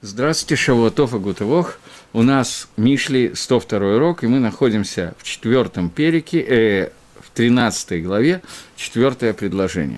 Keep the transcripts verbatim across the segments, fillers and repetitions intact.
Здравствуйте, Шавуатов и Гутывох. У нас Мишли сто второй урок, и мы находимся в четвертом перике, э, в тринадцатой главе, четвертое предложение.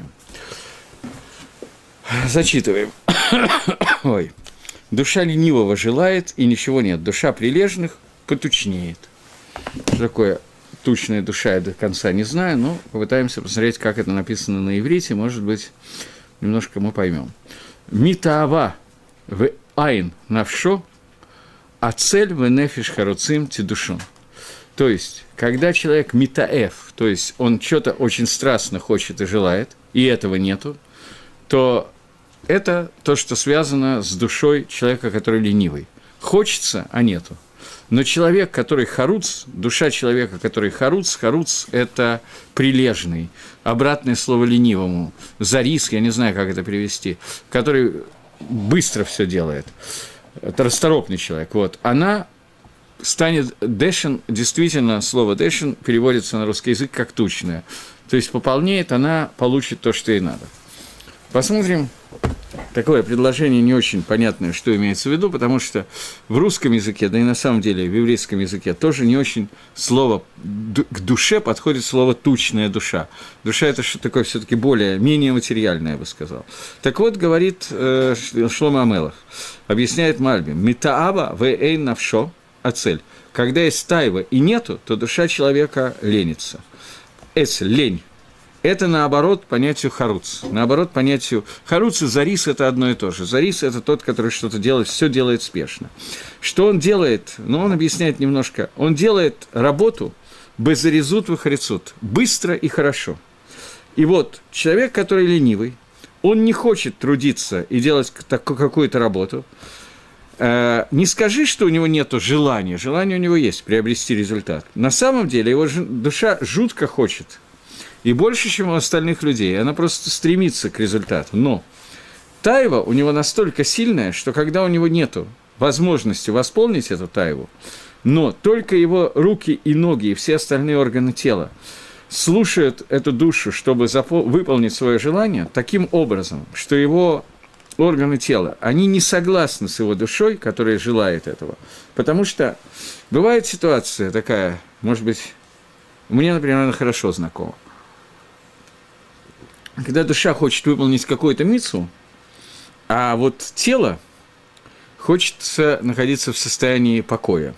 Зачитываем. Ой. Душа ленивого желает, и ничего нет. Душа прилежных потучнеет. Что такое тучная душа, я до конца не знаю, но попытаемся посмотреть, как это написано на иврите, может быть, немножко мы поймем. Митаава в айн навшо, а цель в нефиш харуцим тидушон. То есть, когда человек митаэф, то есть он что-то очень страстно хочет и желает, и этого нету, то это то, что связано с душой человека, который ленивый. Хочется, а нету. Но человек, который харуц, душа человека, который харуц, харуц – это прилежный, обратное слово ленивому, зарис, я не знаю, как это перевести, который быстро все делает, это расторопный человек, вот, она станет дэшен, действительно, слово дэшен переводится на русский язык как тучная, то есть пополнеет, она получит то, что ей надо. Посмотрим. Такое предложение не очень понятное, что имеется в виду, потому что в русском языке, да и на самом деле в еврейском языке тоже не очень слово к душе подходит слово «тучная душа». Душа – это что такое все-таки более, менее материальное, я бы сказал. Так вот, говорит э, Шломо ха-Мелех, объясняет Мальбим, «Митаава вэйн навшо ацель». Когда есть тайва и нету, то душа человека ленится. Эцель – лень. Это, наоборот, понятию харуц. Наоборот, понятию харуц и зарис – это одно и то же. Зарис – это тот, который что-то делает, все делает спешно. Что он делает? Ну, он объясняет немножко. Он делает работу безаризут вахарицут, быстро и хорошо. И вот человек, который ленивый, он не хочет трудиться и делать какую-то работу. Не скажи, что у него нет желания. Желание у него есть приобрести результат. На самом деле его душа жутко хочет. И больше, чем у остальных людей. Она просто стремится к результату. Но тайва у него настолько сильная, что когда у него нет возможности восполнить эту тайву, но только его руки и ноги и все остальные органы тела слушают эту душу, чтобы запо- выполнить свое желание, таким образом, что его органы тела, они не согласны с его душой, которая желает этого. Потому что бывает ситуация такая, может быть, мне, например, она хорошо знакома. Когда душа хочет выполнить какую-то мицву, а вот тело хочет находиться в состоянии покоя.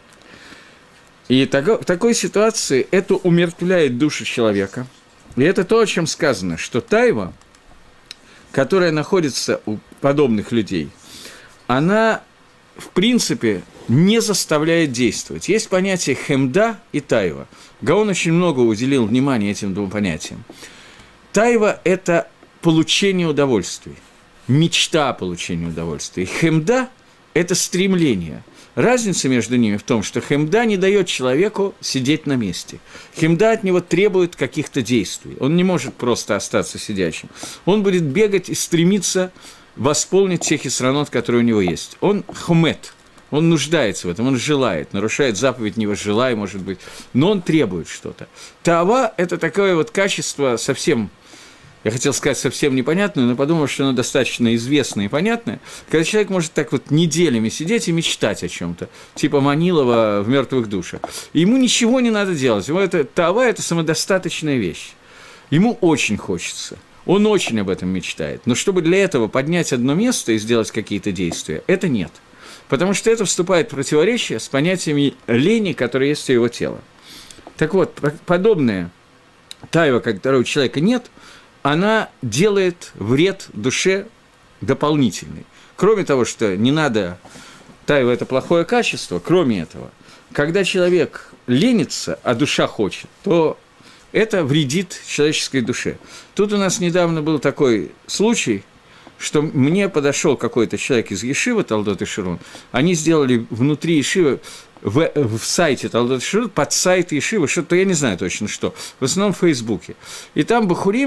И так, в такой ситуации это умертвляет душу человека. И это то, о чем сказано, что тайва, которая находится у подобных людей, она, в принципе, не заставляет действовать. Есть понятие хемда и тайва. Гаон очень много уделил внимания этим двум понятиям. Тайва – это получение удовольствий, мечта о получении удовольствия. Хемда – это стремление. Разница между ними в том, что хемда не дает человеку сидеть на месте. Хемда от него требует каких-то действий. Он не может просто остаться сидячим. Он будет бегать и стремиться восполнить те хисронот, которые у него есть. Он хумет. Он нуждается в этом, он желает, нарушает заповедь «не возжелай», может быть, но он требует что-то. Таава – это такое вот качество совсем, я хотел сказать, совсем непонятное, но подумал, что оно достаточно известное и понятное, когда человек может так вот неделями сидеть и мечтать о чем-то, типа Манилова в «Мертвых душах». И ему ничего не надо делать, ему это, таава – это самодостаточная вещь. Ему очень хочется, он очень об этом мечтает, но чтобы для этого поднять одно место и сделать какие-то действия, это нет. Потому что это вступает в противоречие с понятиями лени, которые есть у его тела. Так вот, подобная тайва, которой у человека нет, она делает вред душе дополнительный. Кроме того, что не надо, тайва – это плохое качество, кроме этого, когда человек ленится, а душа хочет, то это вредит человеческой душе. Тут у нас недавно был такой случай, что мне подошел какой-то человек из Ешивы, Талдот и Широн, они сделали внутри Ешивы, в, в сайте Талдот и Широн, под сайт Ешивы, что-то, я не знаю точно что, в основном в Фейсбуке. И там бахурим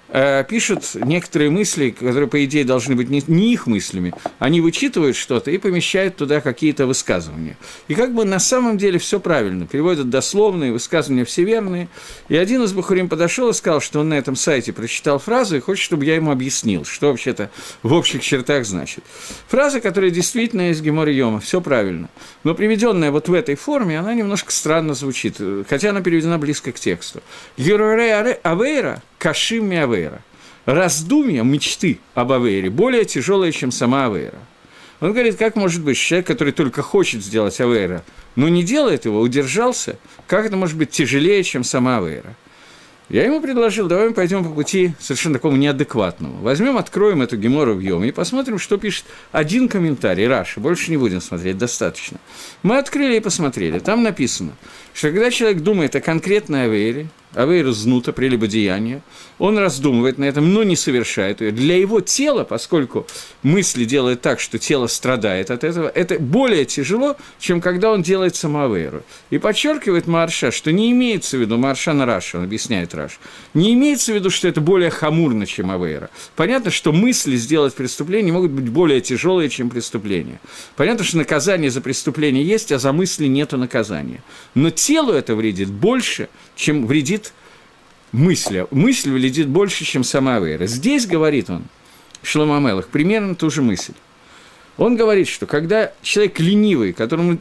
э, пишут некоторые мысли, которые, по идее, должны быть не, не их мыслями, они вычитывают что-то и помещают туда какие-то высказывания. И как бы на самом деле все правильно, переводят дословные, высказывания все верные. И один из бахурим подошел и сказал, что он на этом сайте прочитал фразу и хочет, чтобы я ему объяснил, что вообще-то в общих чертах значит. Фраза, которая действительно из Гемора Йома, все правильно. Но приведенная вот в этой форме, она немножко странно звучит, хотя она переведена близко к тексту. Герорей Авейра, Кашим ми Авейра. Раздумья, мечты об Авейре более тяжелые, чем сама Авейра. Он говорит, как может быть, человек, который только хочет сделать Авейра, но не делает его, удержался, как это может быть тяжелее, чем сама Авейра? Я ему предложил, давай мы пойдем по пути совершенно такому неадекватному. Возьмем, откроем эту Гемору в Йоме и посмотрим, что пишет один комментарий, Раши, больше не будем смотреть, достаточно. Мы открыли и посмотрели, там написано, что когда человек думает о конкретной Авейре, Авейра знута, прелюбодеяние, он раздумывает на этом, но не совершает ее. Для его тела, поскольку мысли делают так, что тело страдает от этого, это более тяжело, чем когда он делает саму Авейру. И подчеркивает Марша, что не имеется в виду, Марша на Раши, он объясняет Раш, не имеется в виду, что это более хамурно, чем Авейра. Понятно, что мысли сделать преступление могут быть более тяжелые, чем преступление. Понятно, что наказание за преступление есть, а за мысли нету наказания. Но телу это вредит больше, чем вредит мысли. Мысль вредит больше, чем сама Авейра. Здесь, говорит он, Шломо ха-Мелех, примерно ту же мысль. Он говорит, что когда человек ленивый, которому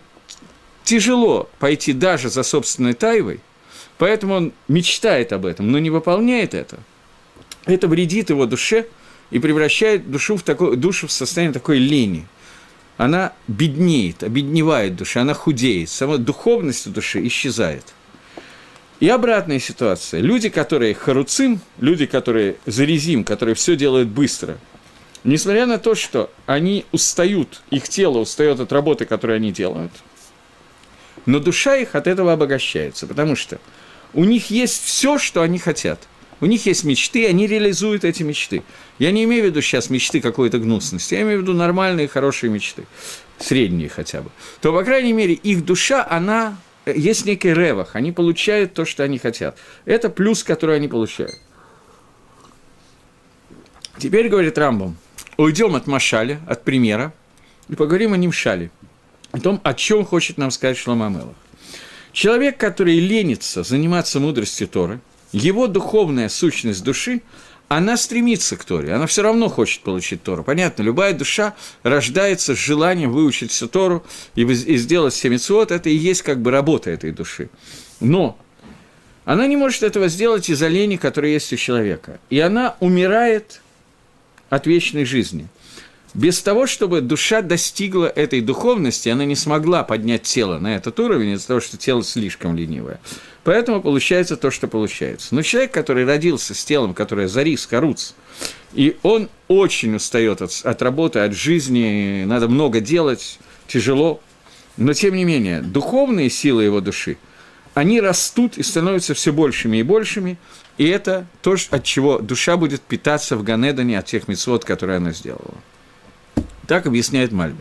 тяжело пойти даже за собственной тайвой, поэтому он мечтает об этом, но не выполняет это, это вредит его душе и превращает душу в, такой, душу в состояние такой лени. Она беднеет, обедневает душа, она худеет, сама духовность души исчезает. И обратная ситуация. Люди, которые харуцим, люди, которые зарезим, которые все делают быстро, несмотря на то, что они устают, их тело устает от работы, которую они делают, но душа их от этого обогащается, потому что у них есть все, что они хотят. У них есть мечты, они реализуют эти мечты. Я не имею в виду сейчас мечты какой-то гнусности, я имею в виду нормальные, хорошие мечты, средние хотя бы. То, по крайней мере, их душа, она... Есть некий ревах, они получают то, что они хотят. Это плюс, который они получают. Теперь, говорит Рамбам, уйдем от машаля, от примера, и поговорим о нимшале, о том, о чем хочет нам сказать Шломо ха-Мелех. Человек, который ленится заниматься мудростью Торы, его духовная сущность души, она стремится к Торе, она все равно хочет получить Тору. Понятно, любая душа рождается с желанием выучить всю Тору и, и сделать все мицвот, это и есть как бы работа этой души. Но она не может этого сделать из-за лени, которая есть у человека. И она умирает от вечной жизни. Без того, чтобы душа достигла этой духовности, она не смогла поднять тело на этот уровень из-за того, что тело слишком ленивое. Поэтому получается то, что получается. Но человек, который родился с телом, которое зарис, харуц, и он очень устает от, от работы, от жизни, надо много делать, тяжело, но тем не менее, духовные силы его души, они растут и становятся все большими и большими, и это то, от чего душа будет питаться в Ганедане от тех мицвот, которые она сделала. Так объясняет Мальбим.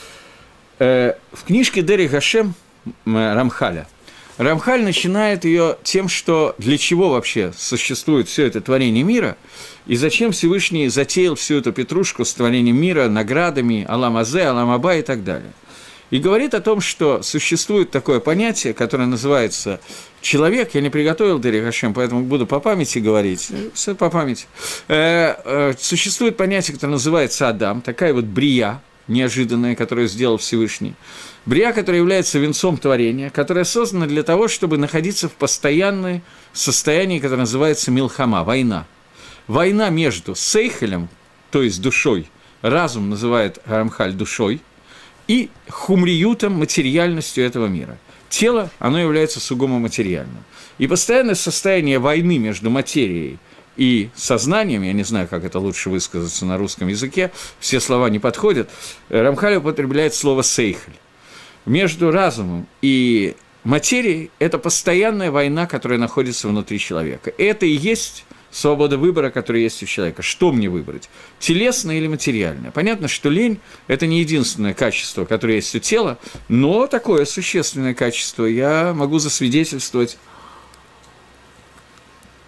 Э, в книжке Дери Гашем Рамхаля Рамхаль начинает ее тем, что для чего вообще существует все это творение мира, и зачем Всевышний затеял всю эту петрушку с творением мира, наградами, Алам Азе, Алам Аба и так далее. И говорит о том, что существует такое понятие, которое называется человек. Я не приготовил Дери Гашем, поэтому буду по памяти говорить. Все по памяти. Э, э, существует понятие, которое называется Адам, такая вот брия неожиданная, которую сделал Всевышний. Брия, которая является венцом творения, которая создана для того, чтобы находиться в постоянном состоянии, которое называется милхама, война. Война между сейхелем, то есть душой, разум называет Рамхаль душой, и хумриютом, материальностью этого мира. Тело, оно является сугубо материальным. И постоянное состояние войны между материей и сознанием, я не знаю, как это лучше высказаться на русском языке, все слова не подходят, Рамхаль употребляет слово «сейхель». Между разумом и материей – это постоянная война, которая находится внутри человека. Это и есть свобода выбора, которая есть у человека. Что мне выбрать? Телесное или материальное? Понятно, что лень – это не единственное качество, которое есть у тела, но такое существенное качество. Я могу засвидетельствовать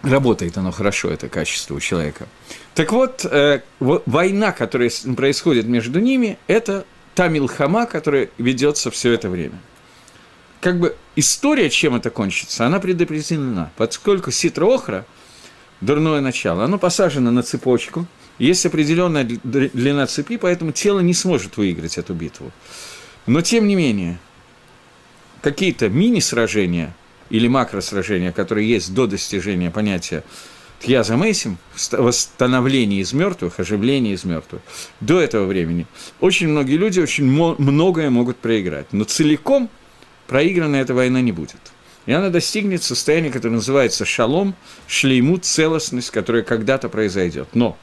работает оно хорошо, это качество у человека. Так вот, э, война, которая происходит между ними, это та милхама, которая ведется все это время. Как бы история, чем это кончится, она предопределена, поскольку ситра охра, дурное начало, оно посажено на цепочку, есть определенная длина цепи, поэтому тело не сможет выиграть эту битву. Но, тем не менее, какие-то мини-сражения или макросражения, которые есть до достижения понятия тьяза мейсим, восстановления из мертвых, оживления из мертвых, до этого времени очень многие люди очень многое могут проиграть, но целиком проиграна эта война не будет. И она достигнет состояния, которое называется шалом, шлеймут, целостность, которая когда-то произойдет. Но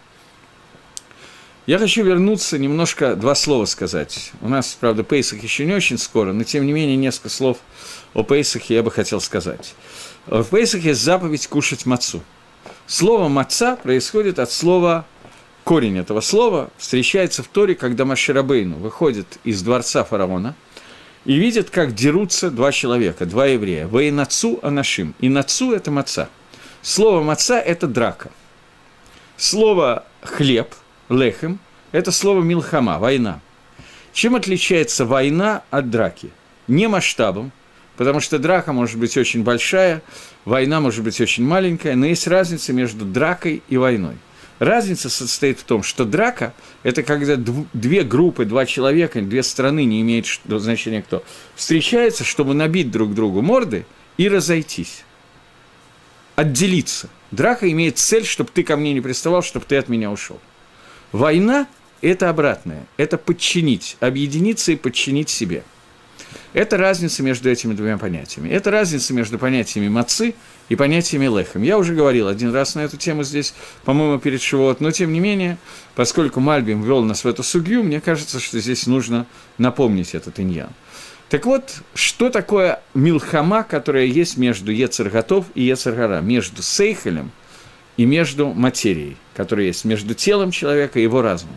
я хочу вернуться, немножко два слова сказать. У нас, правда, Пейсах еще не очень скоро, но, тем не менее, несколько слов о Пейсахе я бы хотел сказать. В Пейсахе есть заповедь кушать мацу. Слово «маца» происходит от слова, корень этого слова встречается в Торе, когда Моше Рабейну выходит из дворца фараона и видит, как дерутся два человека, два еврея. «Ваинацу анашим». И «нацу» – это маца. Слово «маца» – это драка. Слово «хлеб», «лехем» – это слово «милхама», война. Чем отличается война от драки? Не масштабом, потому что драка может быть очень большая, война может быть очень маленькая, но есть разница между дракой и войной. Разница состоит в том, что драка – это когда две группы, два человека, две страны, не имеет значения кто, встречаются, чтобы набить друг другу морды и разойтись, отделиться. Драка имеет цель, чтобы ты ко мне не приставал, чтобы ты от меня ушел. Война – это обратное, это подчинить, объединиться и подчинить себе. Это разница между этими двумя понятиями. Это разница между понятиями мацы и понятиями лехем. Я уже говорил один раз на эту тему здесь, по-моему, перед Шивот, но тем не менее, поскольку Мальбим ввел нас в эту сугью, мне кажется, что здесь нужно напомнить этот иньян. Так вот, что такое милхама, которая есть между Ецер Готов и Ецер Гара, между сейхелем и между материей, которая есть между телом человека и его разумом?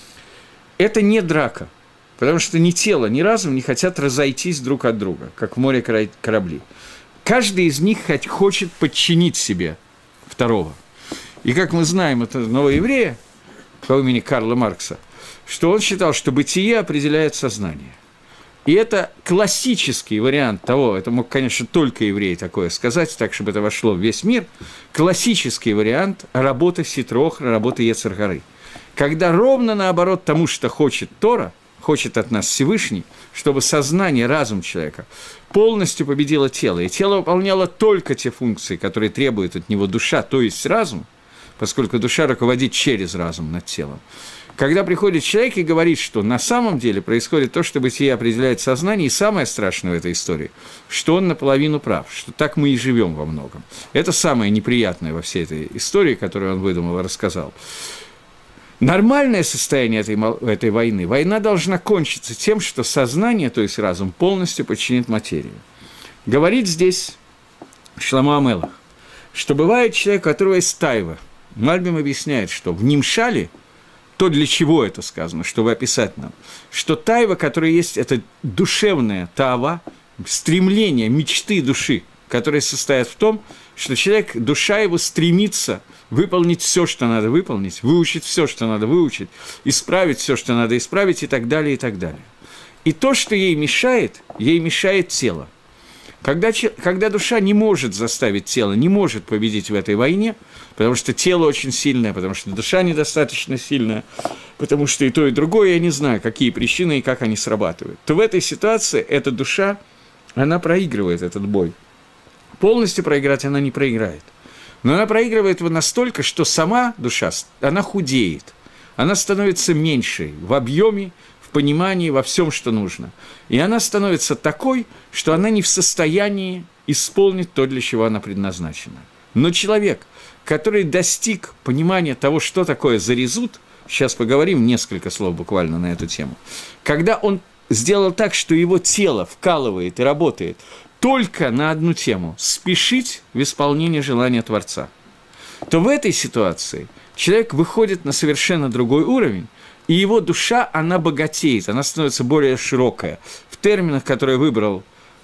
Это не драка. Потому что ни тело, ни разум не хотят разойтись друг от друга, как в море корабли. Каждый из них хочет подчинить себе второго. И как мы знаем, это новоеврея по имени Карла Маркса, что он считал, что бытие определяет сознание. И это классический вариант того, это мог, конечно, только еврей такое сказать, так, чтобы это вошло в весь мир, классический вариант работы ситра-охра, работы Ецер Гары. Когда ровно наоборот тому, что хочет Тора, хочет от нас Всевышний, чтобы сознание, разум человека полностью победило тело, и тело выполняло только те функции, которые требует от него душа, то есть разум, поскольку душа руководит через разум над телом. Когда приходит человек и говорит, что на самом деле происходит то, что бытие определяет сознание, и самое страшное в этой истории, что он наполовину прав, что так мы и живем во многом. Это самое неприятное во всей этой истории, которую он выдумал и рассказал. Нормальное состояние этой, этой войны, война должна кончиться тем, что сознание, то есть разум, полностью подчинит материю. Говорит здесь Шломо ха-Мелех, что бывает человек, у которого есть тайва. Мальбим объясняет, что в Нимшале, то, для чего это сказано, чтобы описать нам, что тайва, которая есть, это душевная таава, стремление, мечты души, которые состоят в том, что человек, душа его стремится выполнить все, что надо выполнить, выучить все, что надо выучить, исправить все, что надо исправить, и так далее, и так далее. И то, что ей мешает, ей мешает тело. Когда, когда душа не может заставить тело, не может победить в этой войне, потому что тело очень сильное, потому что душа недостаточно сильная, потому что и то, и другое, я не знаю, какие причины и как они срабатывают, то в этой ситуации эта душа, она проигрывает этот бой. Полностью проиграть она не проиграет. Но она проигрывает его настолько, что сама душа, она худеет, она становится меньшей в объеме, в понимании, во всем, что нужно. И она становится такой, что она не в состоянии исполнить то, для чего она предназначена. Но человек, который достиг понимания того, что такое зарезут, сейчас поговорим несколько слов буквально на эту тему, когда он сделал так, что его тело вкалывает и работает только на одну тему – спешить в исполнении желания Творца, то в этой ситуации человек выходит на совершенно другой уровень, и его душа, она богатеет, она становится более широкая. В терминах, которые выбрал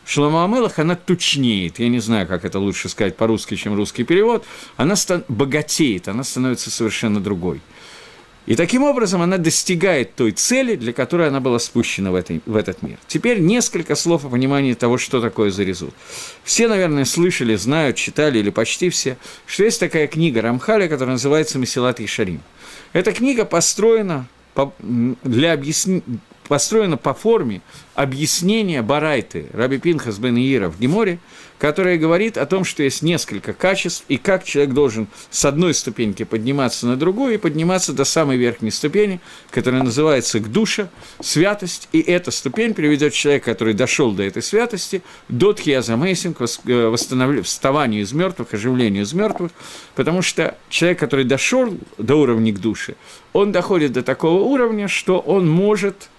Шломо ха-Мелех, она тучнеет. Я не знаю, как это лучше сказать по-русски, чем русский перевод. Она стан- богатеет, она становится совершенно другой. И таким образом она достигает той цели, для которой она была спущена в, этой, в этот мир. Теперь несколько слов о понимании того, что такое зарезут. Все, наверное, слышали, знают, читали, или почти все, что есть такая книга Рамхаля, которая называется «Месилат Ешарим». Эта книга построена, по, для объясни, построена по форме объяснения Барайты Раби Пинхас бен Иира в Геморе, которая говорит о том, что есть несколько качеств, и как человек должен с одной ступеньки подниматься на другую и подниматься до самой верхней ступени, которая называется гдуша, святость, и эта ступень приведет человека, который дошел до этой святости, до тхиязамейсинг, к вставанию из мертвых, оживлению из мертвых, потому что человек, который дошел до уровня гдуши, он доходит до такого уровня, что он может...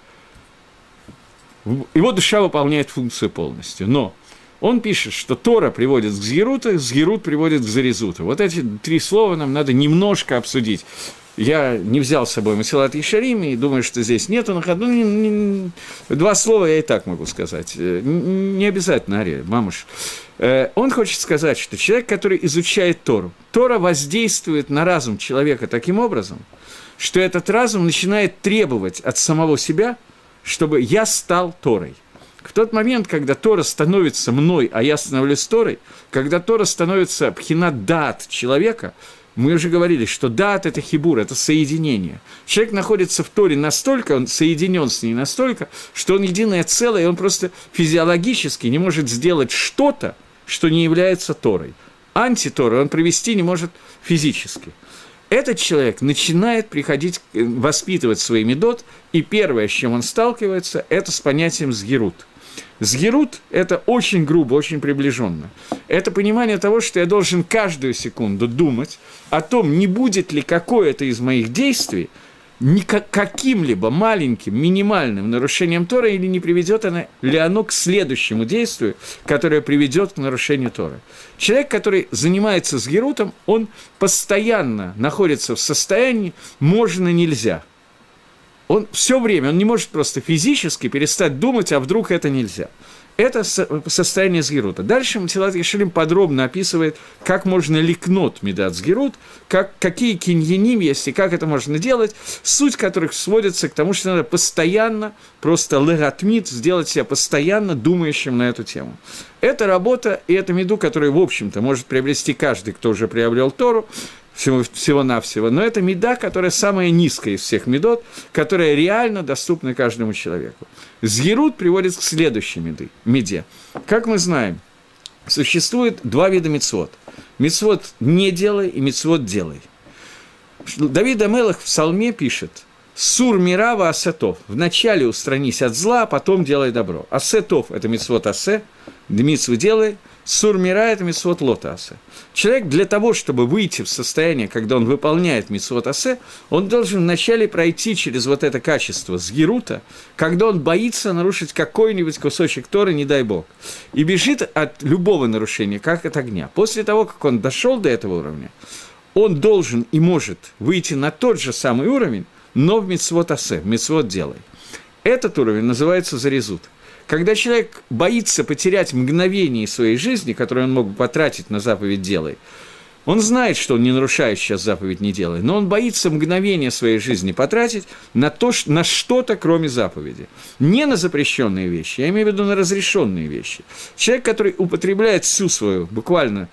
Его душа выполняет функцию полностью, но он пишет, что Тора приводит к Згируту, Згирут приводит к Зарезуту. Вот эти три слова нам надо немножко обсудить. Я не взял с собой Месилат Ешарим и думаю, что здесь нету на ходу. Не, не, два слова я и так могу сказать. Не обязательно, Ария, мамуш. Он хочет сказать, что человек, который изучает Тору, Тора воздействует на разум человека таким образом, что этот разум начинает требовать от самого себя, чтобы я стал Торой. В тот момент, когда Тора становится мной, а я становлюсь Торой, когда Тора становится пхинат даат человека, мы уже говорили, что даат – это хибур, это соединение. Человек находится в Торе настолько, он соединен с ней настолько, что он единое целое, и он просто физиологически не может сделать что-то, что не является Торой. Антитору он провести не может физически. Этот человек начинает приходить, воспитывать свои медот, и первое, с чем он сталкивается, это с понятием «сгирут». «Сгирут» – это очень грубо, очень приближенно. Это понимание того, что я должен каждую секунду думать о том, не будет ли какое-то из моих действий каким-либо маленьким, минимальным нарушением Торы, или не приведет оно, ли оно к следующему действию, которое приведет к нарушению Торы. Человек, который занимается сгирутом, он постоянно находится в состоянии «можно-нельзя». Он все время, он не может просто физически перестать думать, а вдруг это нельзя. Это состояние сгирута. Дальше Месилат Ешарим подробно описывает, как можно ликнот медат сгирут, как, какие киньяним есть и как это можно делать, суть которых сводится к тому, что надо постоянно, просто легатмит, сделать себя постоянно думающим на эту тему. Это работа и это меду, которую, в общем-то, может приобрести каждый, кто уже приобрел Тору, всего, всего-навсего, но это меда, которая самая низкая из всех медот, которая реально доступна каждому человеку. Сгирут приводит к следующей меды, меде. Как мы знаем, существует два вида мицвот. Мицвот «не делай» и мицвот «делай». Давид ха-Мелех в Псалме пишет «Сур мирава асетов» – «вначале устранись от зла, а потом делай добро». Асетов – это мицвот асе, мицву делай. Сур мира – это мицвот лот асе. Человек для того, чтобы выйти в состояние, когда он выполняет мицвот асе, он должен вначале пройти через вот это качество сгирута, когда он боится нарушить какой-нибудь кусочек Торы, не дай бог, и бежит от любого нарушения, как от огня. После того, как он дошел до этого уровня, он должен и может выйти на тот же самый уровень, но в мицвот асе, в мицвот делай. Этот уровень называется зарезут. Когда человек боится потерять мгновение своей жизни, которое он мог бы потратить на заповедь «делай», он знает, что он не нарушает сейчас заповедь «не делай», но он боится мгновение своей жизни потратить на, то, на что-то, кроме заповеди. Не на запрещенные вещи, я имею в виду на разрешенные вещи. Человек, который употребляет всю свою, буквально,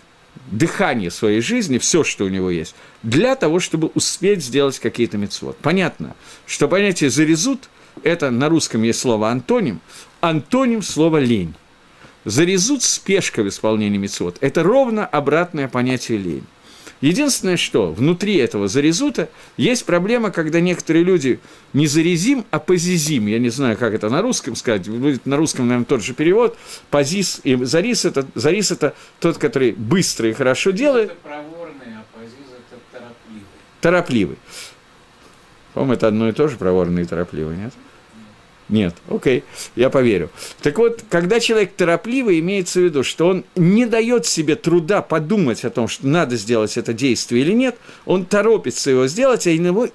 дыхание своей жизни, все, что у него есть, для того, чтобы успеть сделать какие-то мицвот. Понятно, что понятие «зарезут» – это на русском есть слово «антоним», антоним слова «лень». Зарезут спешка в исполнении мицвот – это ровно обратное понятие «лень». Единственное, что внутри этого зарезута есть проблема, когда некоторые люди не зарезим, а позизим. Я не знаю, как это на русском сказать. Будет на русском, наверное, тот же перевод. Позиз и зарис – это, зарис – это тот, который быстро и хорошо делает. Это проворный, а позиз – это торопливый. Торопливый. По-моему, это одно и то же, проворный и торопливый, нет? Нет, окей, я поверю. Так вот, когда человек торопливый, имеется в виду, что он не дает себе труда подумать о том, что надо сделать это действие или нет, он торопится его сделать, а его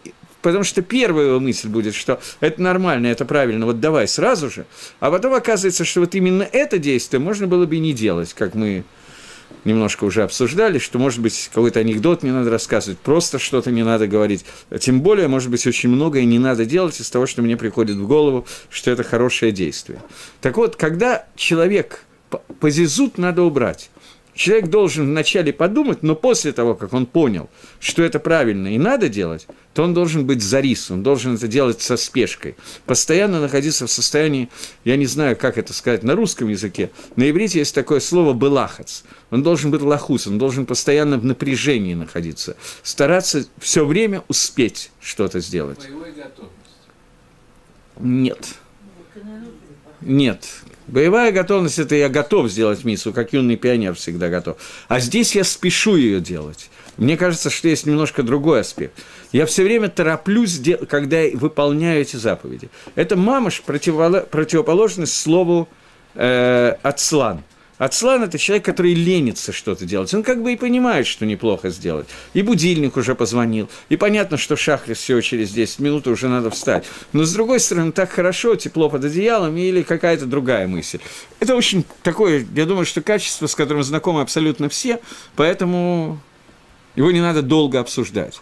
потому что первая его мысль будет, что это нормально, это правильно, вот давай сразу же, а потом оказывается, что вот именно это действие можно было бы и не делать, как мы немножко уже обсуждали, что, может быть, какой-то анекдот не надо рассказывать, просто что-то не надо говорить. Тем более, может быть, очень многое не надо делать из того, что мне приходит в голову, что это хорошее действие. Так вот, когда человек позизут надо убрать, человек должен вначале подумать, но после того, как он понял, что это правильно и надо делать, то он должен быть зарис, он должен это делать со спешкой. Постоянно находиться в состоянии, я не знаю, как это сказать на русском языке, на иврите есть такое слово «белахац». Он должен быть лахус, он должен постоянно в напряжении находиться, стараться все время успеть что-то сделать. Боевой готовность. Нет. Нет. Боевая готовность – это я готов сделать миссу, как юный пионер всегда готов. А здесь я спешу ее делать. Мне кажется, что есть немножко другой аспект. Я все время тороплюсь, когда я выполняю эти заповеди. Это мамаш противоположность слову э, «ацлан». Ацлан – это человек, который ленится что-то делать. Он как бы и понимает, что неплохо сделать. И будильник уже позвонил. И понятно, что шахрис всего через десять минут уже надо встать. Но, с другой стороны, так хорошо, тепло под одеялом или какая-то другая мысль. Это очень такое, я думаю, что качество, с которым знакомы абсолютно все, поэтому его не надо долго обсуждать.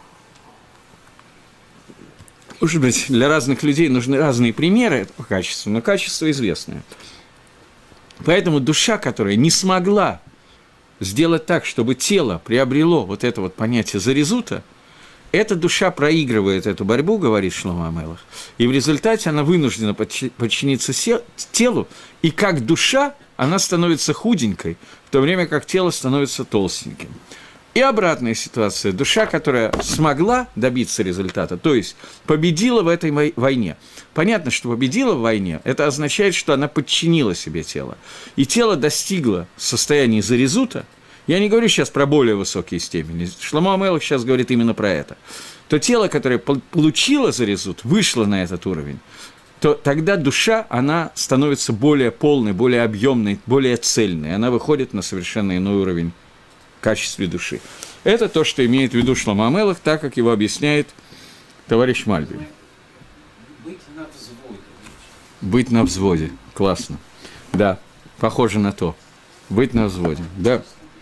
Может быть, для разных людей нужны разные примеры этого качества, но качество известное. Поэтому душа, которая не смогла сделать так, чтобы тело приобрело вот это вот понятие зарезута, эта душа проигрывает эту борьбу, говорит Шломо ха-Мелех, и в результате она вынуждена подчиниться телу, и как душа она становится худенькой, в то время как тело становится толстеньким. И обратная ситуация. Душа, которая смогла добиться результата, то есть победила в этой войне. Понятно, что победила в войне, это означает, что она подчинила себе тело. И тело достигло состояния зарезута. Я не говорю сейчас про более высокие степени. Шломо ха-Мелех сейчас говорит именно про это. То тело, которое получило зарезут, вышло на этот уровень, то тогда душа, она становится более полной, более объемной, более цельной. Она выходит на совершенно иной уровень в качестве души. Это то, что имеет в виду Шломо ха-Мелех, так как его объясняет товарищ Мальбим. Быть на взводе. Быть на взводе. Классно. Да, похоже на то. Быть на взводе. Да.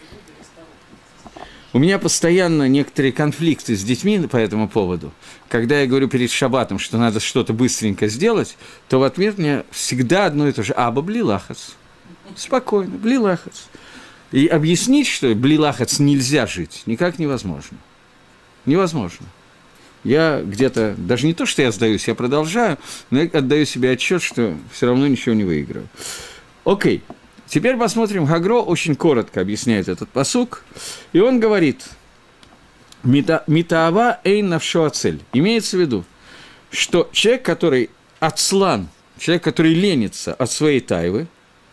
У меня постоянно некоторые конфликты с детьми по этому поводу. Когда я говорю перед шаббатом, что надо что-то быстренько сделать, то в ответ мне всегда одно и то же. Аба, бли лахац. Спокойно, бли лахац. И объяснить, что бли лахац нельзя жить, никак невозможно. Невозможно. Я где-то, даже не то, что я сдаюсь, я продолжаю, но я отдаю себе отчет, что все равно ничего не выиграю. Окей. Теперь посмотрим, Гагро очень коротко объясняет этот пасук, и он говорит, «Митаава эйн навшо ацель». Имеется в виду, что человек, который ацлан, человек, который ленится от своей тайвы,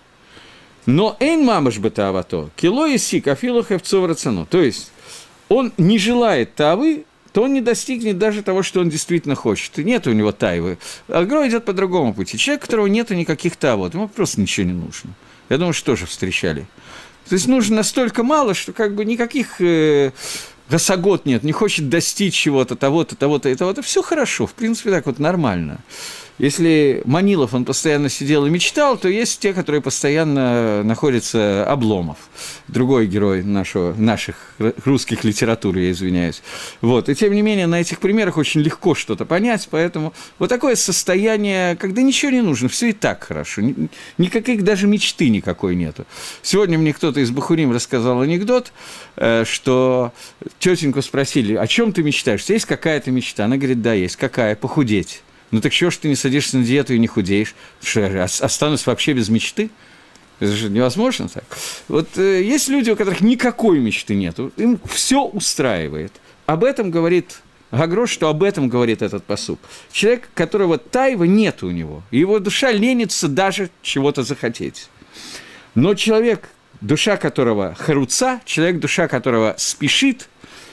но эйн мамаш бетаавато, кило иси кафилу хевцов рацано, то есть он не желает тавы, то он не достигнет даже того, что он действительно хочет. И нет у него тайвы. Гагро идет по другому пути. Человек, у которого нет никаких тавот, ему просто ничего не нужно. Я думаю, что тоже встречали. То есть нужно настолько мало, что как бы никаких э, гасагот нет, не хочет достичь чего-то, того-то, того-то и того-то. Все хорошо, в принципе, так вот нормально. Если Манилов, он постоянно сидел и мечтал, то есть те, которые постоянно находятся Обломов. Другой герой нашего, наших русских литератур, я извиняюсь. Вот. И тем не менее, на этих примерах очень легко что-то понять, поэтому вот такое состояние, когда ничего не нужно, все и так хорошо, никаких даже мечты никакой нету. Сегодня мне кто-то из Бахурим рассказал анекдот, что тетеньку спросили, о чем ты мечтаешь? Есть какая-то мечта? Она говорит, да, есть. Какая? Похудеть. Ну так чего ж ты не садишься на диету и не худеешь? Что, останусь вообще без мечты? Это же невозможно так. Вот э, есть люди, у которых никакой мечты нет, им все устраивает. Об этом говорит Гагро, что об этом говорит этот пасук. Человек, которого тайва нет у него, его душа ленится даже чего-то захотеть. Но человек, душа которого харуца, человек, душа которого спешит,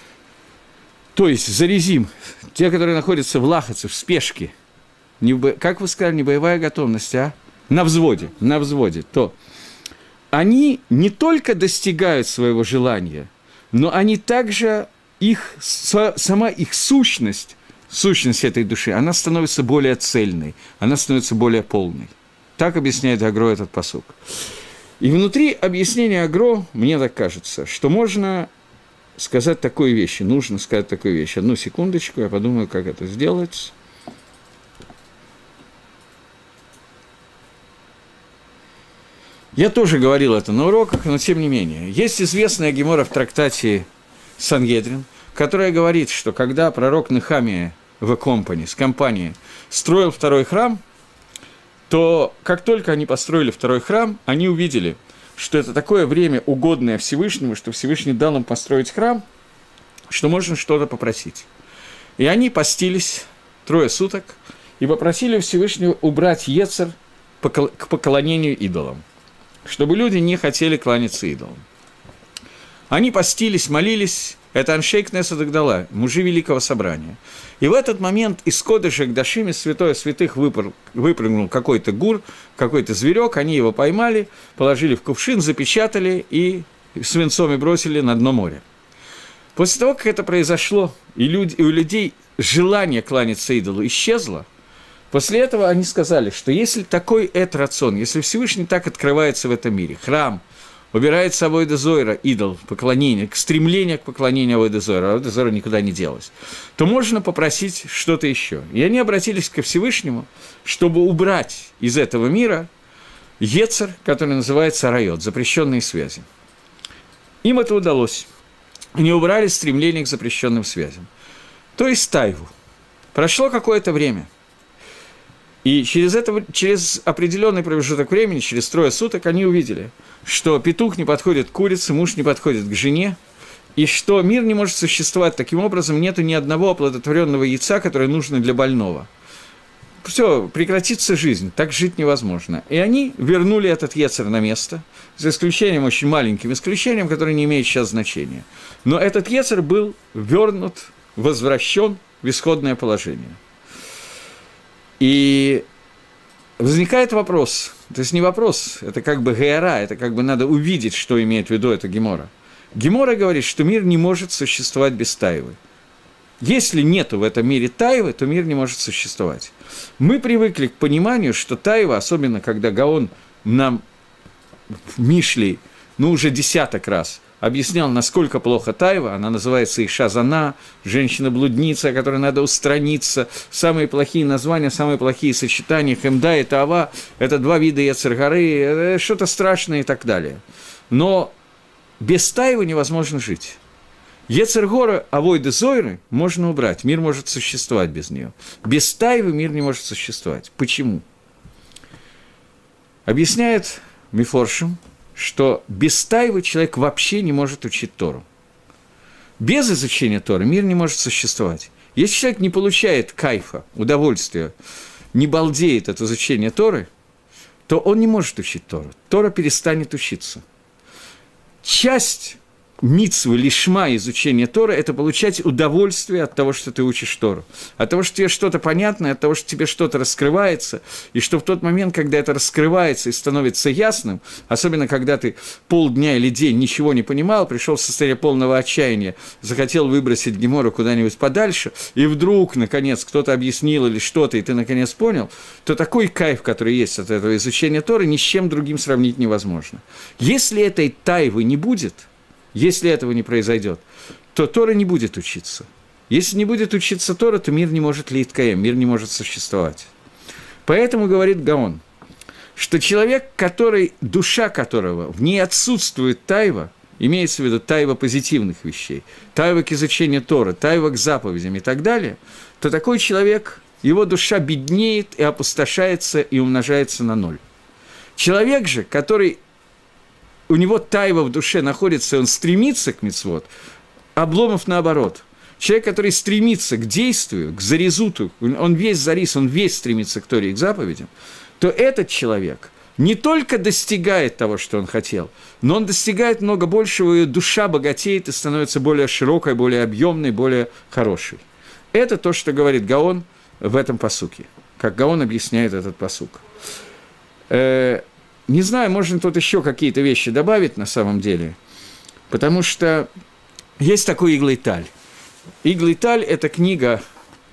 то есть зарезим, те, которые находятся в лахаце, в спешке, не бо... как вы сказали, не боевая готовность, а на взводе, на взводе, то они не только достигают своего желания, но они также, их, сама их сущность сущность этой души, она становится более цельной, она становится более полной. Так объясняет Агро этот пасук. И внутри объяснения Агро, мне так кажется, что можно сказать такую вещь, нужно сказать такую вещь. Одну секундочку, я подумаю, как это сделать. Я тоже говорил это на уроках, но тем не менее. Есть известная гемора в трактате Сангедрин, которая говорит, что когда пророк Нехемия в компании, с компанией строил второй храм, то как только они построили второй храм, они увидели, что это такое время, угодное Всевышнему, что Всевышний дал им построить храм, что можно что-то попросить. И они постились трое суток и попросили Всевышнего убрать Ецер к поклонению идолам, чтобы люди не хотели кланяться идолам. Они постились, молились. Это Аншей Кнесет Агдала, мужи Великого Собрания. И в этот момент из Кодыша к Дашиме святое святых выпр... выпрыгнул какой-то гур, какой-то зверек, они его поймали, положили в кувшин, запечатали и свинцом и бросили на дно моря. После того, как это произошло, и, люди... и у людей желание кланяться идолу исчезло, после этого они сказали, что если такой эт-рацион, если Всевышний так открывается в этом мире, храм, убирается Авойда Зойра, идол, поклонение, стремление к поклонению Авойда Зойра, Авойда Зойра никуда не делась, то можно попросить что-то еще. И они обратились ко Всевышнему, чтобы убрать из этого мира Ецер, который называется Райот, запрещенные связи. Им это удалось. Они убрали стремление к запрещенным связям. То есть тайву. Прошло какое-то время. И через, это, через определенный промежуток времени, через трое суток, они увидели, что петух не подходит к курице, муж не подходит к жене, и что мир не может существовать таким образом, нету ни одного оплодотворенного яйца, которое нужно для больного. Все, прекратится жизнь, так жить невозможно. И они вернули этот Ецер на место, за исключением, очень маленьким исключением, которое не имеет сейчас значения. Но этот Ецер был вернут, возвращен в исходное положение. И возникает вопрос, то есть не вопрос, это как бы геора, это как бы надо увидеть, что имеет в виду эта гемора. Гемора говорит, что мир не может существовать без тайвы. Если нету в этом мире тайвы, то мир не может существовать. Мы привыкли к пониманию, что тайва, особенно когда Гаон нам в Мишле, ну уже десяток раз объяснял, насколько плохо тайва, она называется Иша Зана, женщина-блудница, которой надо устраниться, самые плохие названия, самые плохие сочетания, Хемда и Таава, это два вида Йецер Гары, что-то страшное и так далее. Но без тайвы невозможно жить. Йецер Гора, Авойда Зойры можно убрать, мир может существовать без нее. Без тайвы мир не может существовать. Почему? Объясняет Мифоршим, что без тайвы человек вообще не может учить Тору. Без изучения Торы мир не может существовать. Если человек не получает кайфа, удовольствия, не балдеет от изучения Торы, то он не может учить Тору. Тора перестанет учиться. Часть мицвы, лишма изучения Торы – это получать удовольствие от того, что ты учишь Тору, от того, что тебе что-то понятно, от того, что тебе что-то раскрывается, и что в тот момент, когда это раскрывается и становится ясным, особенно когда ты полдня или день ничего не понимал, пришел в состояние полного отчаяния, захотел выбросить гемору куда-нибудь подальше, и вдруг, наконец, кто-то объяснил или что-то, и ты, наконец, понял, то такой кайф, который есть от этого изучения Торы, ни с чем другим сравнить невозможно. Если этой тайвы не будет, если этого не произойдет, то Тора не будет учиться. Если не будет учиться Тора, то мир не может литкаем, мир не может существовать. Поэтому говорит Гаон, что человек, который, душа которого, в ней отсутствует тайва, имеется в виду тайва позитивных вещей, тайва к изучению Торы, тайва к заповедям и так далее, то такой человек, его душа беднеет и опустошается и умножается на ноль. Человек же, который... у него тайва в душе находится, он стремится к мицвот, Обломов наоборот. Человек, который стремится к действию, к зарезуту, он весь зарис, он весь стремится к Торе и к заповедям, то этот человек не только достигает того, что он хотел, но он достигает много большего, и душа богатеет и становится более широкой, более объемной, более хорошей. Это то, что говорит Гаон в этом пасуке, как Гаон объясняет этот пасук. Не знаю, можно тут еще какие-то вещи добавить на самом деле, потому что есть такой Иглей Таль. Иглей Таль – это книга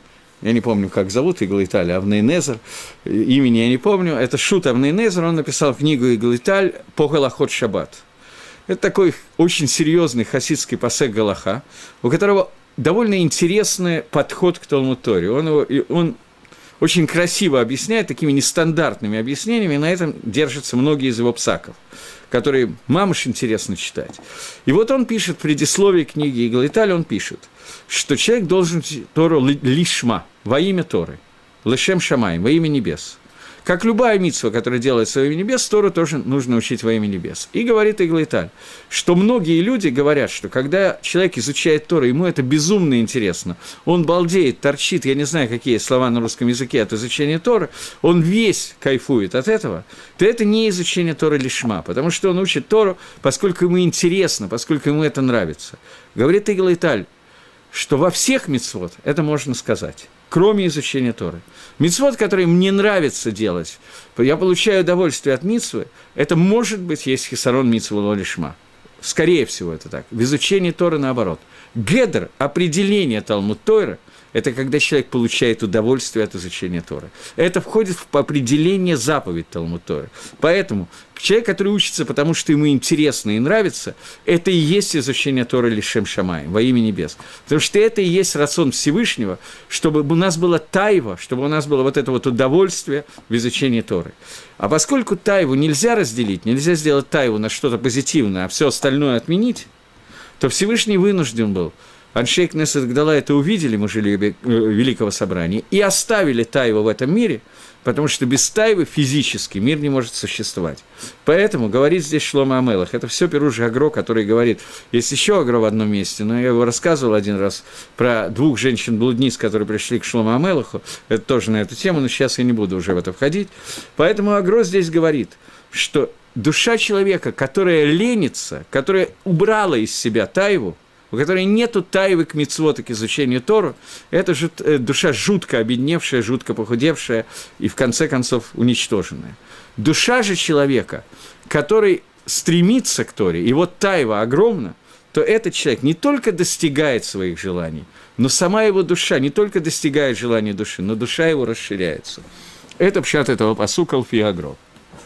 я не помню, как зовут, Иглиталь Авнейнезер, имени я не помню, это Шут Авнейнезер, он написал книгу Иглиталь по Галахот Шаббат. Это такой очень серьезный хасидский пасек Галаха, у которого довольно интересный подход к Талмуд Торе. Он, его, он очень красиво объясняет такими нестандартными объяснениями, и на этом держатся многие из его псаков, которые мамыш интересно читать. И вот он пишет в предисловии книги Иглиталь, он пишет, что человек должен Тору лишма, во имя Торы, лешем шамаим, во имя небес. Как любая мицва, которая делается во имя небес, Тору тоже нужно учить во имя небес. И говорит Иглиталь, что многие люди говорят, что когда человек изучает Тору, ему это безумно интересно, он балдеет, торчит, я не знаю, какие слова на русском языке от изучения Торы, он весь кайфует от этого, то это не изучение Торы лишма, потому что он учит Тору, поскольку ему интересно, поскольку ему это нравится. Говорит Иглиталь, что во всех мицвот это можно сказать, кроме изучения Торы. Мицвот, который мне нравится делать, я получаю удовольствие от мицвы, это может быть есть хисарон мицвы лолишма. Скорее всего, это так. В изучении Торы наоборот. Гедр, определение Талмуд Тойра, это когда человек получает удовольствие от изучения Торы. Это входит в определение заповедь Талмуд Торы. Поэтому человек, который учится, потому что ему интересно и нравится, это и есть изучение Торы лишем шамаим, во имя небес. Потому что это и есть рацион Всевышнего, чтобы у нас было тайва, чтобы у нас было вот это вот удовольствие в изучении Торы. А поскольку тайву нельзя разделить, нельзя сделать тайву на что-то позитивное, а все остальное отменить, то Всевышний вынужден был. Аншей Кнессет Гдала это увидели, мужи Великого Собрания, и оставили тайву в этом мире, потому что без тайвы физически мир не может существовать. Поэтому говорит здесь Шломо Амелах, это все Пируш Агро, который говорит, есть еще Агро в одном месте, но я его рассказывал один раз про двух женщин-блудниц, которые пришли к Шломо Амелаху, это тоже на эту тему, но сейчас я не буду уже в это входить. Поэтому Агро здесь говорит, что душа человека, которая ленится, которая убрала из себя тайву, у которой нету тайвы к мицвот и к изучению Тору, это же душа жутко обедневшая, жутко похудевшая и, в конце концов, уничтоженная. Душа же человека, который стремится к Торе, и вот тайва огромна, то этот человек не только достигает своих желаний, но сама его душа не только достигает желания души, но душа его расширяется. Это пшат этого пасука Алфи Агро.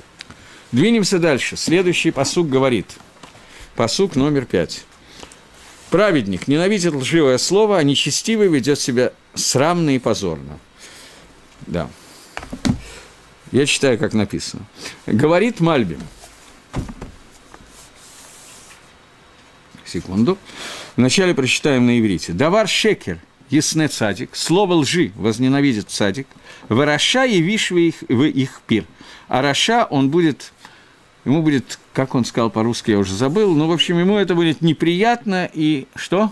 Двинемся дальше. Следующий пасук говорит. Пасук номер пять. Праведник ненавидит лживое слово, а нечестивый ведет себя срамно и позорно. Да. Я читаю, как написано. Говорит Мальбим. Секунду. Вначале прочитаем на иврите. Давар шекер, ясне цадик. Слово лжи возненавидит цадик. Вараша явишь в их, в их пир. А раша он будет... Ему будет, как он сказал по-русски, я уже забыл, но, в общем, ему это будет неприятно и что?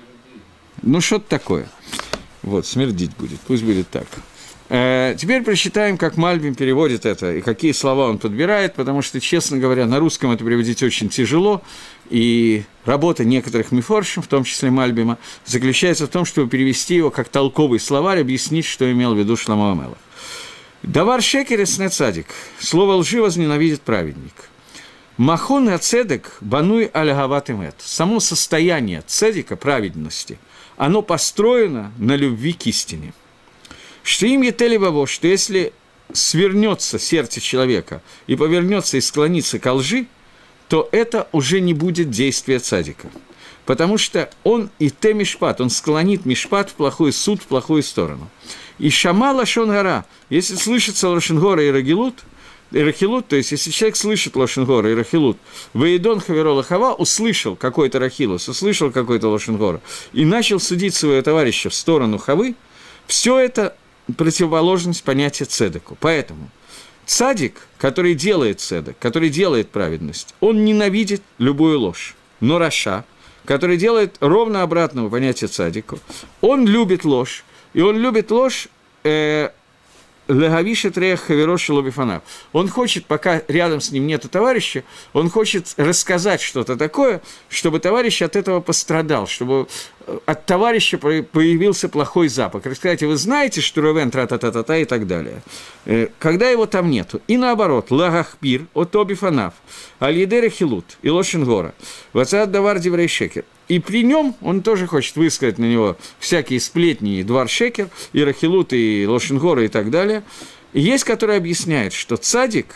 Ну, что-то такое. Вот, смердить будет, пусть будет так. Э, теперь прочитаем, как Мальбим переводит это и какие слова он подбирает, потому что, честно говоря, на русском это переводить очень тяжело, и работа некоторых мифоршим, в том числе Мальбима, заключается в том, чтобы перевести его как толковый словарь, объяснить, что имел в виду Шломо Амелах. Давар шекер эсне цадик. Слово лжи возненавидит праведник. Махон и цедек бануй аль-гават эмет. Само состояние цедика, праведности, оно построено на любви к истине. Что им етели баво, что если свернется сердце человека и повернется и склонится ко лжи, то это уже не будет действия цадика. Потому что он и те мишпат, он склонит мишпат в плохой суд, в плохую сторону. И шама лашон гора, если слышится лашон гора и рахилут, и рахилут, то есть если человек слышит лашон гора и рахилут, ваидон хаверо лахава, услышал какой-то рахилус, услышал какой-то лашон гора, и начал судить своего товарища в сторону хавы, все это противоположность понятия цедеку. Поэтому цадик, который делает цедек, который делает праведность, он ненавидит любую ложь. Но раша, который делает ровно обратного понятия цадику, он любит ложь, и он любит ложь э, легавишет рех хавероши лобифанав. Он хочет, пока рядом с ним нету товарища, он хочет рассказать что-то такое, чтобы товарищ от этого пострадал, чтобы от товарища появился плохой запах. Рассказать, вы знаете, что Рувен тра-та-та-та-та и так далее. Когда его там нету. И наоборот, лагахпир от обифанав, аль-едере хилут и лошенгора, вацат давар диврей шекер. и при нем он тоже хочет высказать на него всякие сплетни, и Двар-Шекер, и Рахилут, и Лошен-Гора, и так далее. И есть, который объясняет, что цадик,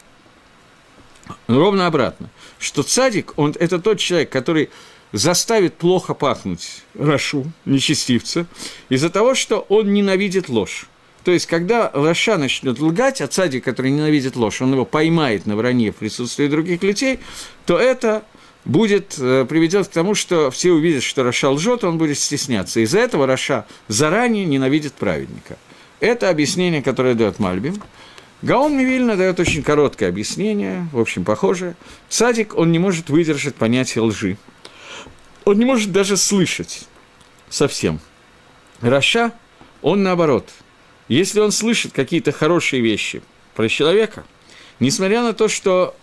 ровно обратно, что цадик, он, это тот человек, который заставит плохо пахнуть рашу, нечестивца, из-за того, что он ненавидит ложь. То есть, когда раша начнет лгать, а цадик, который ненавидит ложь, он его поймает на вранье в присутствии других людей, то это будет, э, приведет к тому, что все увидят, что раша лжет, он будет стесняться. Из-за этого раша заранее ненавидит праведника. Это объяснение, которое дает Мальбим. Гаон Мивильна дает очень короткое объяснение, в общем, похожее. Цадик, он не может выдержать понятие лжи. Он не может даже слышать совсем. Раша, он наоборот. Если он слышит какие-то хорошие вещи про человека, несмотря на то, что...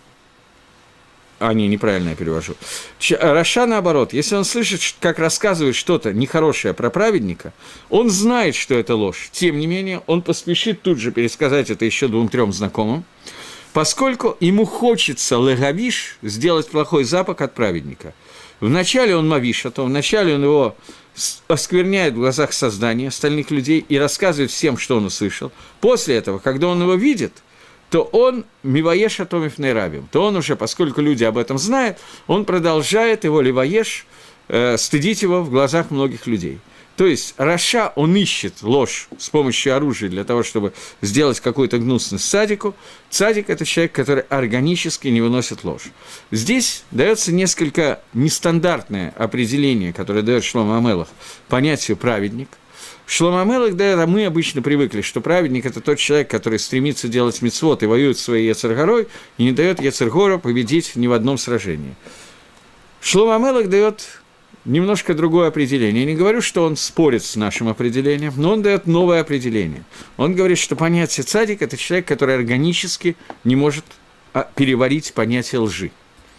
А, не, неправильно я перевожу. Раша, наоборот, если он слышит, как рассказывают что-то нехорошее про праведника, он знает, что это ложь. Тем не менее, он поспешит тут же пересказать это еще двум-трем знакомым, поскольку ему хочется легавиш сделать плохой запах от праведника. Вначале он мавиш, а то вначале он его оскверняет в глазах создания остальных людей и рассказывает всем, что он услышал. После этого, когда он его видит, то он миваеш атомив нейрабим, то он уже, поскольку люди об этом знают, он продолжает его ливаеш, э, стыдить его в глазах многих людей. То есть раша, он ищет ложь с помощью оружия для того, чтобы сделать какую-то гнусность цадику. Цадик – это человек, который органически не выносит ложь. Здесь дается несколько нестандартное определение, которое дает Шломо ха-Мелех понятию «праведник». Шломо ха-Мелех дает, а мы обычно привыкли, что праведник – это тот человек, который стремится делать мицвот и воюет своей Йецер-Горой, и не дает Йецер-Гору победить ни в одном сражении. Шломо ха-Мелех дает немножко другое определение. Я не говорю, что он спорит с нашим определением, но он дает новое определение. Он говорит, что понятие цадик – это человек, который органически не может переварить понятие лжи.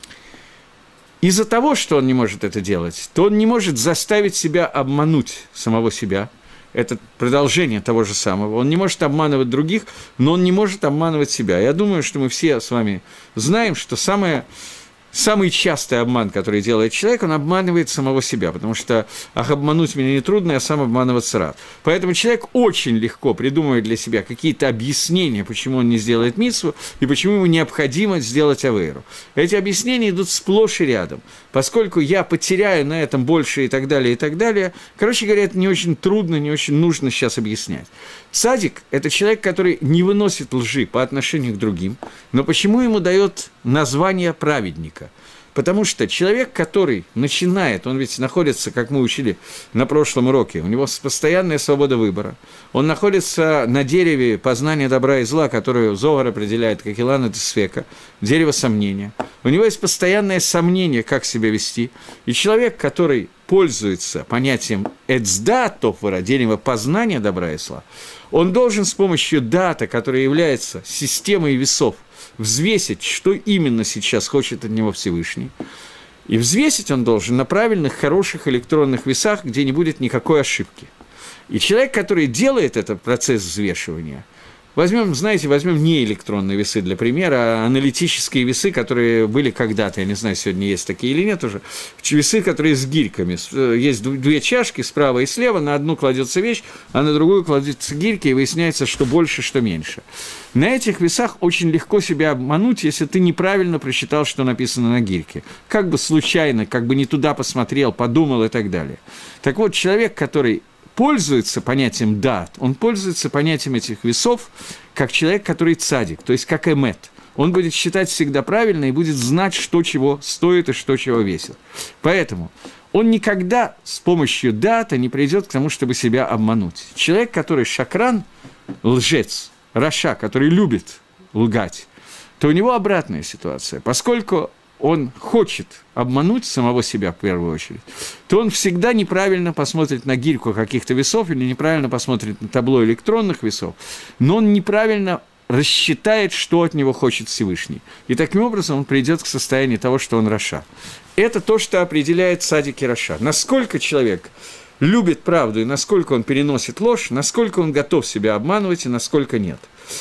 Из-за того, что он не может это делать, то он не может заставить себя обмануть самого себя. Это продолжение того же самого. Он не может обманывать других, но он не может обманывать себя. Я думаю, что мы все с вами знаем, что самое... Самый частый обман, который делает человек, он обманывает самого себя, потому что «ах, обмануть меня нетрудно, я сам обманываться рад». Поэтому человек очень легко придумывает для себя какие-то объяснения, почему он не сделает мицву и почему ему необходимо сделать авейру. Эти объяснения идут сплошь и рядом. Поскольку я потеряю на этом больше и так далее, и так далее, короче говоря, это не очень трудно, не очень нужно сейчас объяснять. Цадик – это человек, который не выносит лжи по отношению к другим, но почему ему дает название праведника? Потому что человек, который начинает, он ведь находится, как мы учили на прошлом уроке, у него постоянная свобода выбора, он находится на дереве познания добра и зла, которое Зоар определяет как Илана Тесфека, дерево сомнения. У него есть постоянное сомнение, как себя вести. И человек, который пользуется понятием «эцда тофвара», дерево познания добра и зла, он должен с помощью дата, которая является системой весов, взвесить, что именно сейчас хочет от него Всевышний. И взвесить он должен на правильных, хороших электронных весах, где не будет никакой ошибки. И человек, который делает этот процесс взвешивания, возьмем, знаете, возьмем не электронные весы для примера, а аналитические весы, которые были когда-то, я не знаю, сегодня есть такие или нет уже, весы, которые с гирьками. Есть две чашки, справа и слева, на одну кладется вещь, а на другую кладется гирьки, и выясняется, что больше, что меньше. На этих весах очень легко себя обмануть, если ты неправильно прочитал, что написано на гирьке. Как бы случайно, как бы не туда посмотрел, подумал и так далее. Так вот, человек, который пользуется понятием дат, он пользуется понятием этих весов как человек, который цадик, то есть как эмет. Он будет считать всегда правильно и будет знать, что чего стоит и что чего весит. Поэтому он никогда с помощью дата не придет к тому, чтобы себя обмануть. Человек, который шакран, лжец, раша, который любит лгать, то у него обратная ситуация. Поскольку он хочет обмануть самого себя в первую очередь, то он всегда неправильно посмотрит на гирьку каких-то весов или неправильно посмотрит на табло электронных весов, но он неправильно рассчитает, что от него хочет Всевышний. И таким образом он придет к состоянию того, что он раша. Это то, что определяет цадик и раша. Насколько человек любит правду и насколько он переносит ложь, насколько он готов себя обманывать и насколько нет.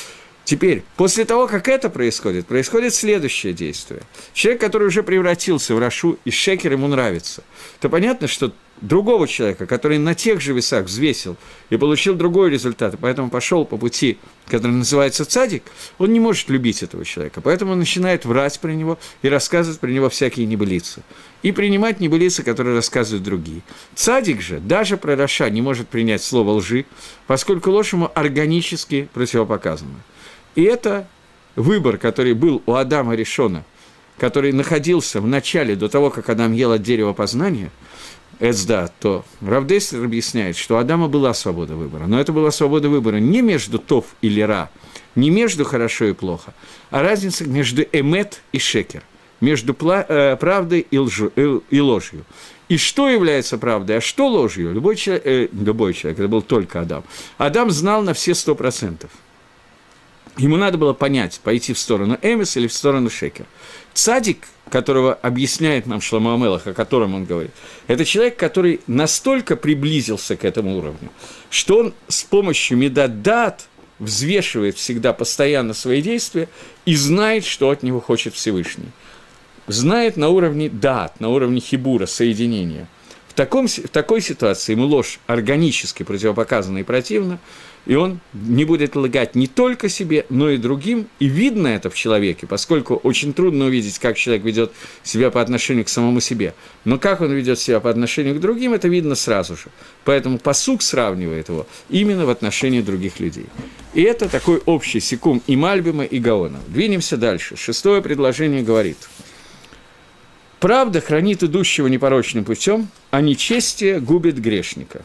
Теперь, после того, как это происходит, происходит следующее действие. Человек, который уже превратился в рашу, и шекер ему нравится, то понятно, что другого человека, который на тех же весах взвесил и получил другой результат, и поэтому пошел по пути, который называется цадик, он не может любить этого человека. Поэтому он начинает врать про него и рассказывать про него всякие небылицы. И принимать небылицы, которые рассказывают другие. Цадик же даже про раша не может принять слово лжи, поскольку ложь ему органически противопоказана. И это выбор, который был у Адама Ришона, который находился в начале, до того, как Адам ел от дерева познания, Эцда, то Рав Деслер объясняет, что у Адама была свобода выбора. Но это была свобода выбора не между тов или ра, не между хорошо и плохо, а разница между эмет и шекер, между правдой и, лжу, и ложью. И что является правдой, а что ложью? Любой человек, э, любой человек, это был только Адам. Адам знал на все сто процентов. Ему надо было понять, пойти в сторону эмес или в сторону шекер. Цадик, которого объясняет нам Шломо ха-Мелех, о котором он говорит, это человек, который настолько приблизился к этому уровню, что он с помощью медат-дат взвешивает всегда постоянно свои действия и знает, что от него хочет Всевышний. Знает на уровне дат, на уровне хибура, соединения. В, таком, в такой ситуации ему ложь органически противопоказана и противна, и он не будет лгать не только себе, но и другим. И видно это в человеке, поскольку очень трудно увидеть, как человек ведет себя по отношению к самому себе. Но как он ведет себя по отношению к другим, это видно сразу же. Поэтому пасук сравнивает его именно в отношении других людей. И это такой общий сикум и Мальбима, и Гаона. Двинемся дальше. Шестое предложение говорит: «Правда хранит идущего непорочным путем, а нечестие губит грешника».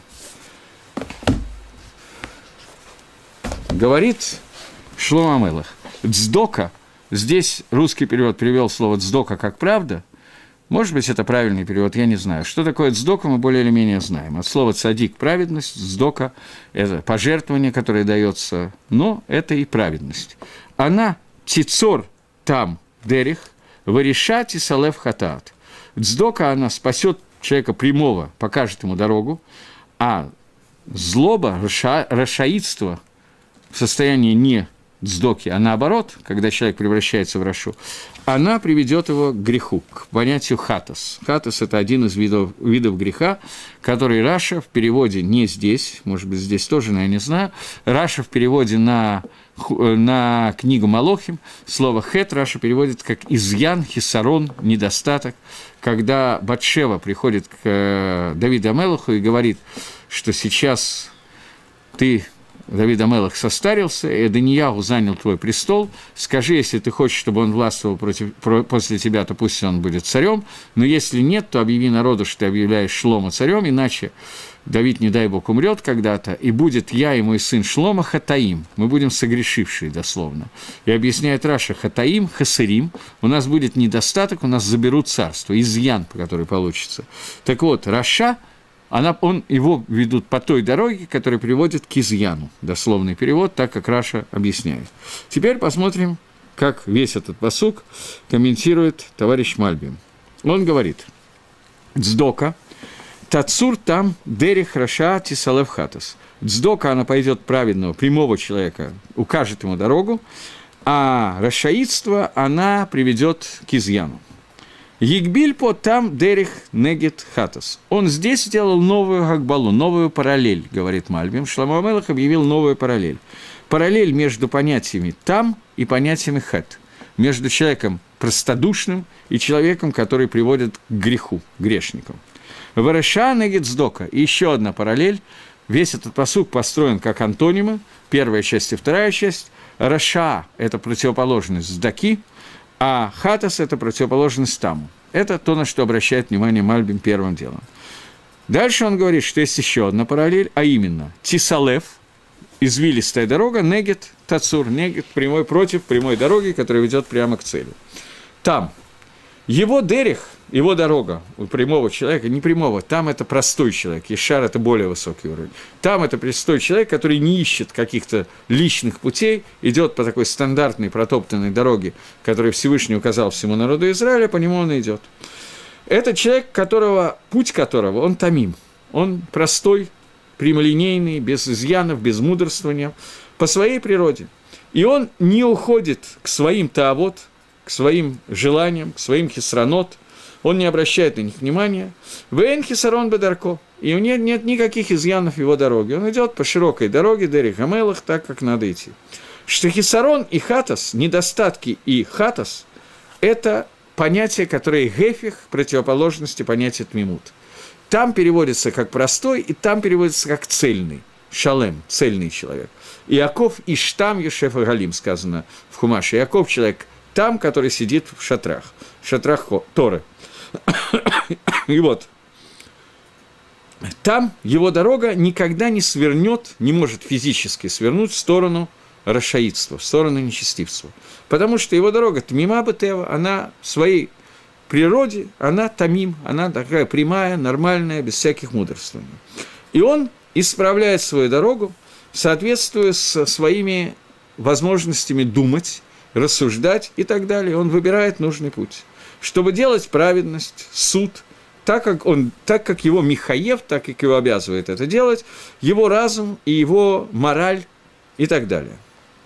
Говорит Шломо ха-Мелех, «Цдока», здесь русский перевод перевел слово «цдока» как «правда», может быть, это правильный перевод, я не знаю. Что такое цдока, мы более или менее знаем. От слова «цадик» – праведность, цдока – это пожертвование, которое дается, но это и праведность. Она тицор там дерих, варешати салев хатаат. Цдока, она спасет человека прямого, покажет ему дорогу, а злоба, раша, рашаидство – в состоянии не цдоки, а наоборот, когда человек превращается в рашу, она приведет его к греху, к понятию хатас. Хатас – это один из видов, видов греха, который Раша в переводе не здесь, может быть, здесь тоже, но я не знаю, Раша в переводе на, на книгу Малохим, слово «хет» Раша переводит как «изъян», «хисарон», «недостаток». Когда Батшева приходит к Давиду ха-Мелеху и говорит, что сейчас ты... Давид ха-Мелех состарился, и Данияху занял твой престол. Скажи, если ты хочешь, чтобы он властвовал против, про, после тебя, то пусть он будет царем. Но если нет, то объяви народу, что ты объявляешь Шломо царем, иначе Давид, не дай Бог, умрет когда-то, и будет я и мой сын Шломо хатаим. Мы будем согрешившие, дословно. И объясняет Раша: хатаим, хасырим. У нас будет недостаток, у нас заберут царство, изъян, который получится. Так вот, Раша... Она, он, его ведут по той дороге, которая приводит к изъяну. Дословный перевод, так как Раша объясняет. Теперь посмотрим, как весь этот пасук комментирует товарищ Мальбим. Он говорит: «Цдока, тацур там дерих раша тисалев хатас». Цдока, она пойдет праведного, прямого человека, укажет ему дорогу, а рашаидство она приведет к изъяну. Егбиль по там дерих негет хатас. Он здесь сделал новую гагбалу, новую параллель, говорит Мальбим. Шломо ха-Мелех объявил новую параллель. Параллель между понятиями там и понятиями хет. Между человеком простодушным и человеком, который приводит к греху, грешникам. Вареша негет сдока. И еще одна параллель. Весь этот пасук построен как антонимы. Первая часть и вторая часть. Раша – это противоположность сдаки. А хатас – это противоположность таму. Это то, на что обращает внимание Мальбим первым делом. Дальше он говорит, что есть еще одна параллель, а именно тисалев, извилистая дорога, негет, тацур, негет, прямой против прямой дороги, которая ведет прямо к цели. Там его дерих, его дорога у прямого человека, не прямого, там это простой человек, Ешар – это более высокий уровень. Там это простой человек, который не ищет каких-то личных путей, идет по такой стандартной протоптанной дороге, которую Всевышний указал всему народу Израиля, по нему он идет. Это человек, которого, путь которого, он тамим, он простой, прямолинейный, без изъянов, без мудрствования, по своей природе. И он не уходит к своим таавот, к своим желаниям, к своим хисранот, он не обращает на них внимания. Вэйн хисарон бедарко. И у него нет никаких изъянов в его дороге. Он идет по широкой дороге, Дерих Амелах, так, как надо идти. Что хисарон и хатас, недостатки и хатас, это понятия, которые гефих, противоположности понятия тмимут. Там переводится как простой, и там переводится как цельный. Шалем, цельный человек. Иаков иштам Йошеф Галим, сказано в Хумаше. Иаков человек там, который сидит в шатрах, в шатрах Торы. И вот, там его дорога никогда не свернет, не может физически свернуть в сторону рашаидства, в сторону нечестивства. Потому что его дорога тмима бетева, она в своей природе, она тамим, она такая прямая, нормальная, без всяких мудрствований. И он исправляет свою дорогу, соответствуя со своими возможностями думать, рассуждать и так далее. Он выбирает нужный путь, чтобы делать праведность, суд, так как, он, так как его Михаев, так как его обязывает это делать, его разум и его мораль и так далее.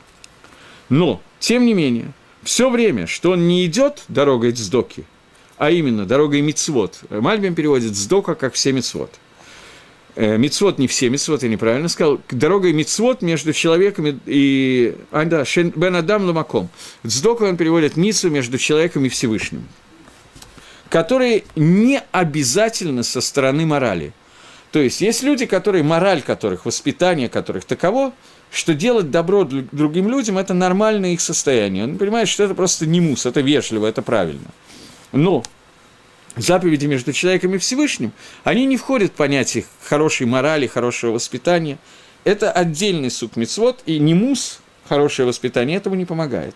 Но, тем не менее, все время, что он не идет дорогой цдоки, а именно дорогой мицвот, Мальбим переводит цдока как все мицвот. Мицвот не все мицвот, я неправильно сказал, дорогой мицвот между человеком и... А, да, бен адам ламаком. Цдока он переводит мицву между человеком и Всевышним, которые не обязательно со стороны морали. То есть, есть люди, которые, мораль которых, воспитание которых таково, что делать добро другим людям – это нормальное их состояние. Он понимает, что это просто нимус, это вежливо, это правильно. Но заповеди между человеком и Всевышним, они не входят в понятие хорошей морали, хорошего воспитания. Это отдельный сук мицвот, и нимус, хорошее воспитание, этому не помогает.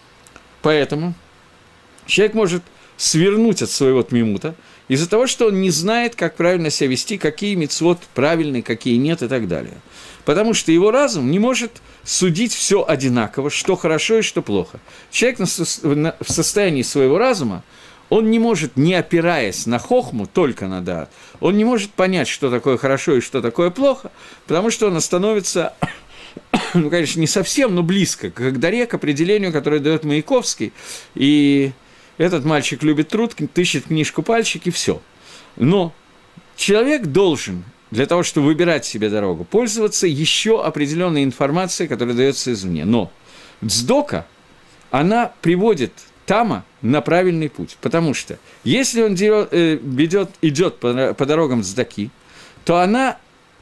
Поэтому человек может свернуть от своего тмимута из-за того, что он не знает, как правильно себя вести, какие мицвот правильные, какие нет и так далее. Потому что его разум не может судить все одинаково, что хорошо и что плохо. Человек в состоянии своего разума, он не может, не опираясь на хохму, только на даат, он не может понять, что такое хорошо и что такое плохо, потому что он становится, ну, конечно, не совсем, но близко к даре, к определению, которое дает Маяковский, и этот мальчик любит труд, тыщет книжку пальчик, и все. Но человек должен, для того, чтобы выбирать себе дорогу, пользоваться еще определенной информацией, которая дается извне. Но цдока, она приводит тама на правильный путь. Потому что если он ведет, идет по, по дорогам цдаки, то она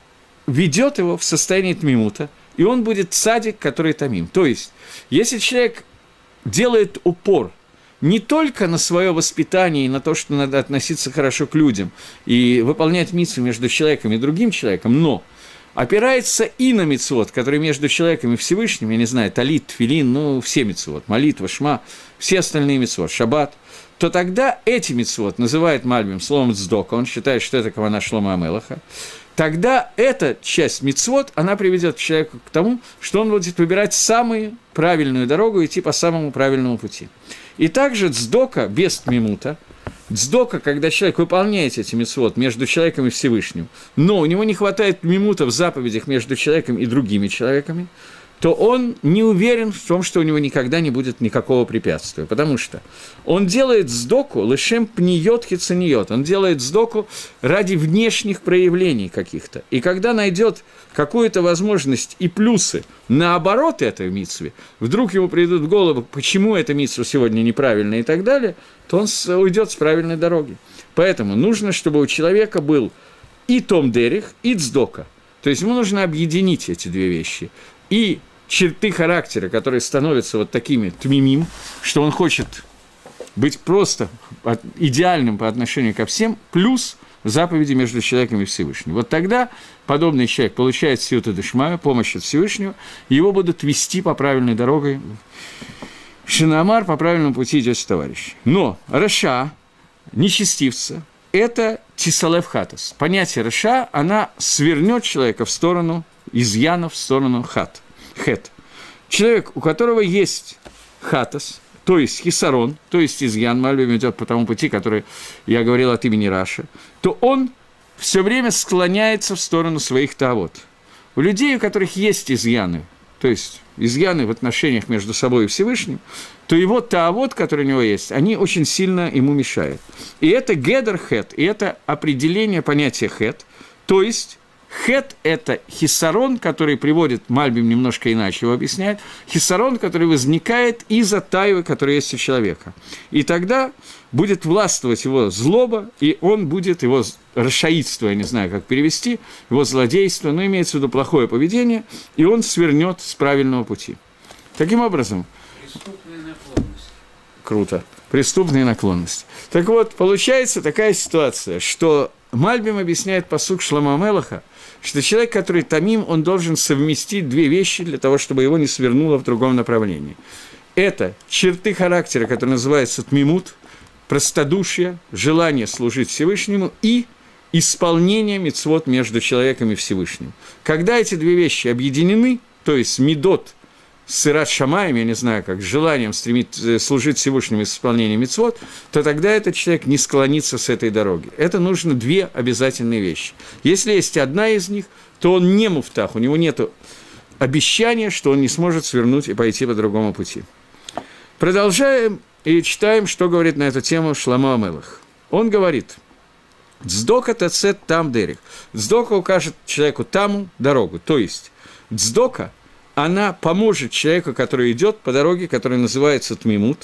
ведет его в состоянии тмимута, и он будет цадик, который тамим. То есть, если человек делает упор не только на свое воспитание и на то, что надо относиться хорошо к людям и выполнять мицву между человеком и другим человеком, но опирается и на мицвот, который между человеком и Всевышним, я не знаю, талит, тфилин, ну, все мицвот, молитва, шма, все остальные мицвот, шаббат, то тогда эти мицвот называет Мальбим словом цдока, он считает, что это кавана Шломо Амелаха, тогда эта часть мицвот, она приведет человека к тому, что он будет выбирать самую правильную дорогу и идти по самому правильному пути. И также цдока без тмимута, цдока, когда человек выполняет эти мицвот между человеком и Всевышним, но у него не хватает тмимута в заповедях между человеком и другими человеками, то он не уверен в том, что у него никогда не будет никакого препятствия. Потому что он делает цдоку лешем пниет хицаниот, он делает цдоку ради внешних проявлений каких-то. И когда найдет какую-то возможность и плюсы наоборот этой мицве, вдруг ему придут в голову, почему эта мицва сегодня неправильная и так далее, то он уйдет с правильной дороги. Поэтому нужно, чтобы у человека был и том дерих, и цдока. То есть ему нужно объединить эти две вещи. И черты характера, которые становятся вот такими тмимим, что он хочет быть просто идеальным по отношению ко всем, плюс заповеди между человеком и Всевышним. Вот тогда подобный человек получает сиюта дешмая, помощь от Всевышнего, и его будут вести по правильной дороге. Шинамар, по правильному пути идет товарищ. Но раша, нечестивца, это тисалев хатас. Понятие раша, она свернет человека в сторону изъянов, в сторону хат. Хет. Человек, у которого есть хатас, то есть хисарон, то есть изъян, Мальбим идет по тому пути, который я говорил от имени Раши, то он все время склоняется в сторону своих таавот. У людей, у которых есть изъяны, то есть изъяны в отношениях между собой и Всевышним, то его таавот, который у него есть, они очень сильно ему мешают. И это гедер хет, и это определение понятия хет, то есть хет – это хисарон, который приводит, Мальбим немножко иначе его объясняет, хисарон, который возникает из-за тайвы, которая есть у человека. И тогда будет властвовать его злоба, и он будет, его рашаидство, я не знаю, как перевести, его злодейство, но имеется в виду плохое поведение, и он свернет с правильного пути. Таким образом… Преступная наклонность. Круто. Преступные наклонности. Так вот, получается такая ситуация, что Мальбим объясняет пасук Шломо Амелеха, что человек, который тамим, он должен совместить две вещи для того, чтобы его не свернуло в другом направлении. Это черты характера, которые называются тмимут, простодушие, желание служить Всевышнему и исполнение мицвот между человеком и Всевышним. Когда эти две вещи объединены, то есть мидот с ират шамаем, я не знаю как, с желанием стремить, служить Всевышнему с исполнением мицвот, то тогда этот человек не склонится с этой дороги. Это нужно две обязательные вещи. Если есть одна из них, то он не муфтах, у него нет обещания, что он не сможет свернуть и пойти по другому пути. Продолжаем и читаем, что говорит на эту тему Шломо Амелех. Он говорит: «Дздока тацет там дерих». Дздока укажет человеку таму дорогу. То есть дздока, она поможет человеку, который идет по дороге, которая называется тмимут.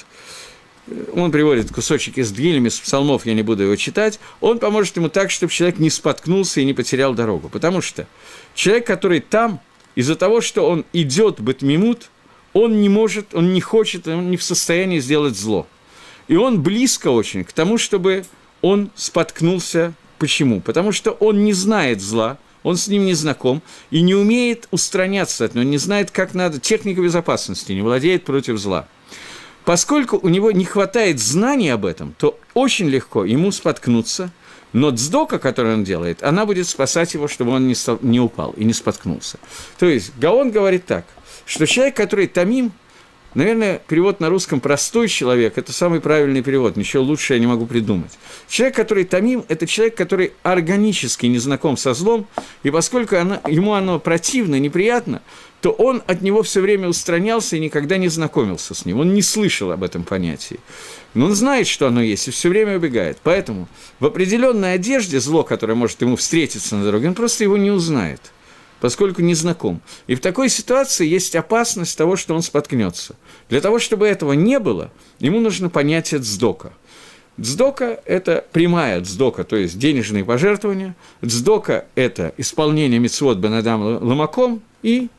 Он приводит кусочек из Дгилем, из псалмов, я не буду его читать. Он поможет ему так, чтобы человек не споткнулся и не потерял дорогу. Потому что человек, который там, из-за того, что он идет бетмимут, он не может, он не хочет, он не в состоянии сделать зло. И он близко очень к тому, чтобы он споткнулся. Почему? Потому что он не знает зла, он с ним не знаком и не умеет устраняться от него, не знает, как надо, техника безопасности, не владеет против зла. Поскольку у него не хватает знаний об этом, то очень легко ему споткнуться, но дздока, которую он делает, она будет спасать его, чтобы он не, стал, не упал и не споткнулся. То есть Гаон говорит так, что человек, который тамим, наверное, перевод на русском «простой человек» – это самый правильный перевод, ничего лучше я не могу придумать. Человек, который тамим – это человек, который органически не знаком со злом, и поскольку оно, ему оно противно, неприятно, то он от него все время устранялся и никогда не знакомился с ним, он не слышал об этом понятии. Но он знает, что оно есть, и все время убегает. Поэтому в определенной одежде зло, которое может ему встретиться на дороге, он просто его не узнает, поскольку не знаком. И в такой ситуации есть опасность того, что он споткнется. Для того, чтобы этого не было, ему нужно понятие цдока. Цдока – это прямая цдока, то есть денежные пожертвования. Цдока – это исполнение мицвот бен адам ламаком и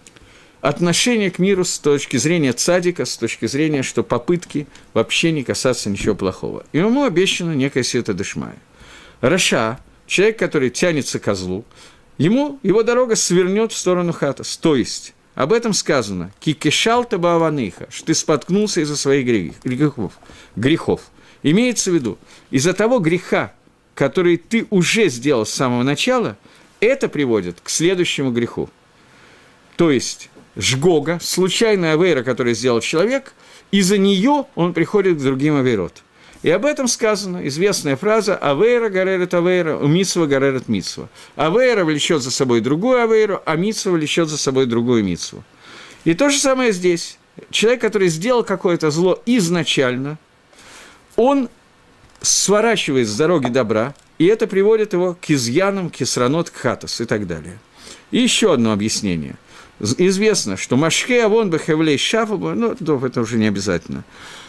отношение к миру с точки зрения цадика, с точки зрения, что попытки вообще не касаться ничего плохого. И ему обещано некая сиата дешмая. Раша, человек, который тянется к козлу, ему его дорога свернет в сторону хатас. То есть, об этом сказано, «Кикешалта бааваныха», что ты споткнулся из-за своих грехов. грехов. Имеется в виду, из-за того греха, который ты уже сделал с самого начала, это приводит к следующему греху. То есть, жгога, случайная авейра, которую сделал человек, из-за нее он приходит к другим авейрот. И об этом сказана известная фраза «Авейра гаререт авейра, митсва гаререт митсва». Авейра влечет за собой другую авейру, а митсва влечет за собой другую митсву. И то же самое здесь. Человек, который сделал какое-то зло изначально, он сворачивает с дороги добра, и это приводит его к изъянам, к исранот, к хатас и так далее. И еще одно объяснение. Известно, что машхе авон бехевлей шафаба, ну, это уже не обязательно.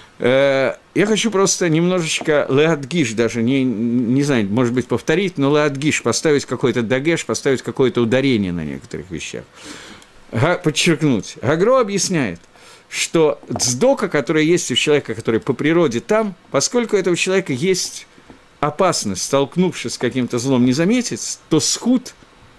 Я хочу просто немножечко леадгиш, даже, не, не знаю, может быть, повторить, но леадгиш, поставить какой-то дагеш, поставить какое-то ударение на некоторых вещах. Подчеркнуть. Гагро объясняет, что цдока, которая есть у человека, который по природе там, поскольку у этого человека есть опасность, столкнувшись с каким-то злом, не заметить, то схуд,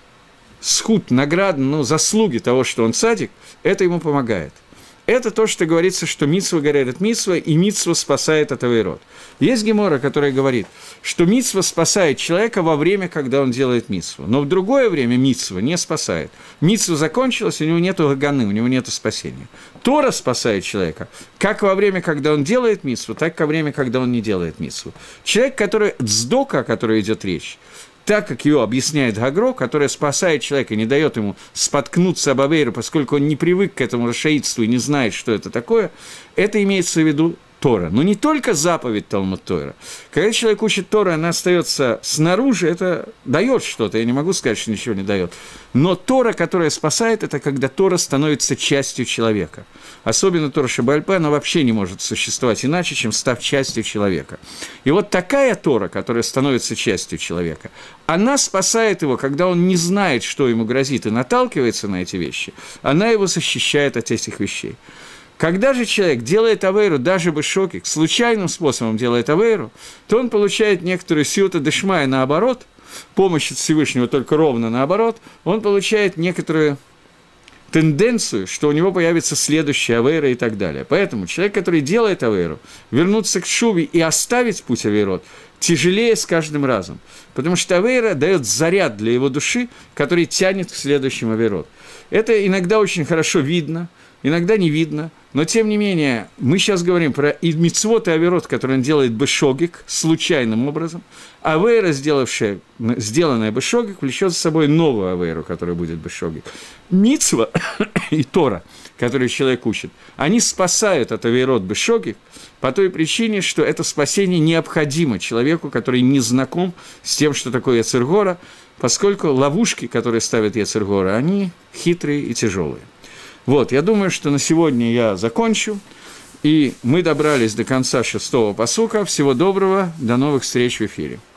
схуд, награда, ну, заслуги того, что он цадик, это ему помогает. Это то, что говорится, что митсва гаререт митсва, и митсва спасает от авейрот. Есть гемора, которая говорит, что митсва спасает человека во время, когда он делает митсву, но в другое время митсва не спасает. Митсва закончилась, у него нет ганы, у него нет спасения. Тора спасает человека как во время, когда он делает митсву, так и во время, когда он не делает митсву. Человек, который цдока, о которой идет речь, так, как ее объясняет Гагро, которая спасает человека, не дает ему споткнуться об авейру, поскольку он не привык к этому рашаидству и не знает, что это такое, это имеется в виду Тора. Но не только заповедь Талмуд Тора. Когда человек учит Тору, она остается снаружи, это дает что-то, я не могу сказать, что ничего не дает. Но Тора, которая спасает, это когда Тора становится частью человека. Особенно Тора Шебааль-Пе, она вообще не может существовать иначе, чем став частью человека. И вот такая Тора, которая становится частью человека, она спасает его, когда он не знает, что ему грозит, и наталкивается на эти вещи, она его защищает от этих вещей. Когда же человек делает авейру, даже бешокик, случайным способом делает авейру, то он получает некоторую сиута дешмая наоборот, помощь от Всевышнего только ровно наоборот, он получает некоторую тенденцию, что у него появится следующая авейра и так далее. Поэтому человек, который делает авейру, вернуться к шуве и оставить путь авейрот, тяжелее с каждым разом. Потому что авейра дает заряд для его души, который тянет к следующему авейрот. Это иногда очень хорошо видно, иногда не видно, но, тем не менее, мы сейчас говорим про и мицвот, и авейрот, который он делает бешогик, случайным образом. Авейра, сделавшая, сделанная бешогик, влечет за собой новую авейру, которая будет бешогик. Мицва и Тора, которую человек учит, они спасают от авейрот бешогик по той причине, что это спасение необходимо человеку, который не знаком с тем, что такое Йецер Гора, поскольку ловушки, которые ставят Йецер Гора, они хитрые и тяжелые. Вот, я думаю, что на сегодня я закончу, и мы добрались до конца шестого пасука. Всего доброго, до новых встреч в эфире.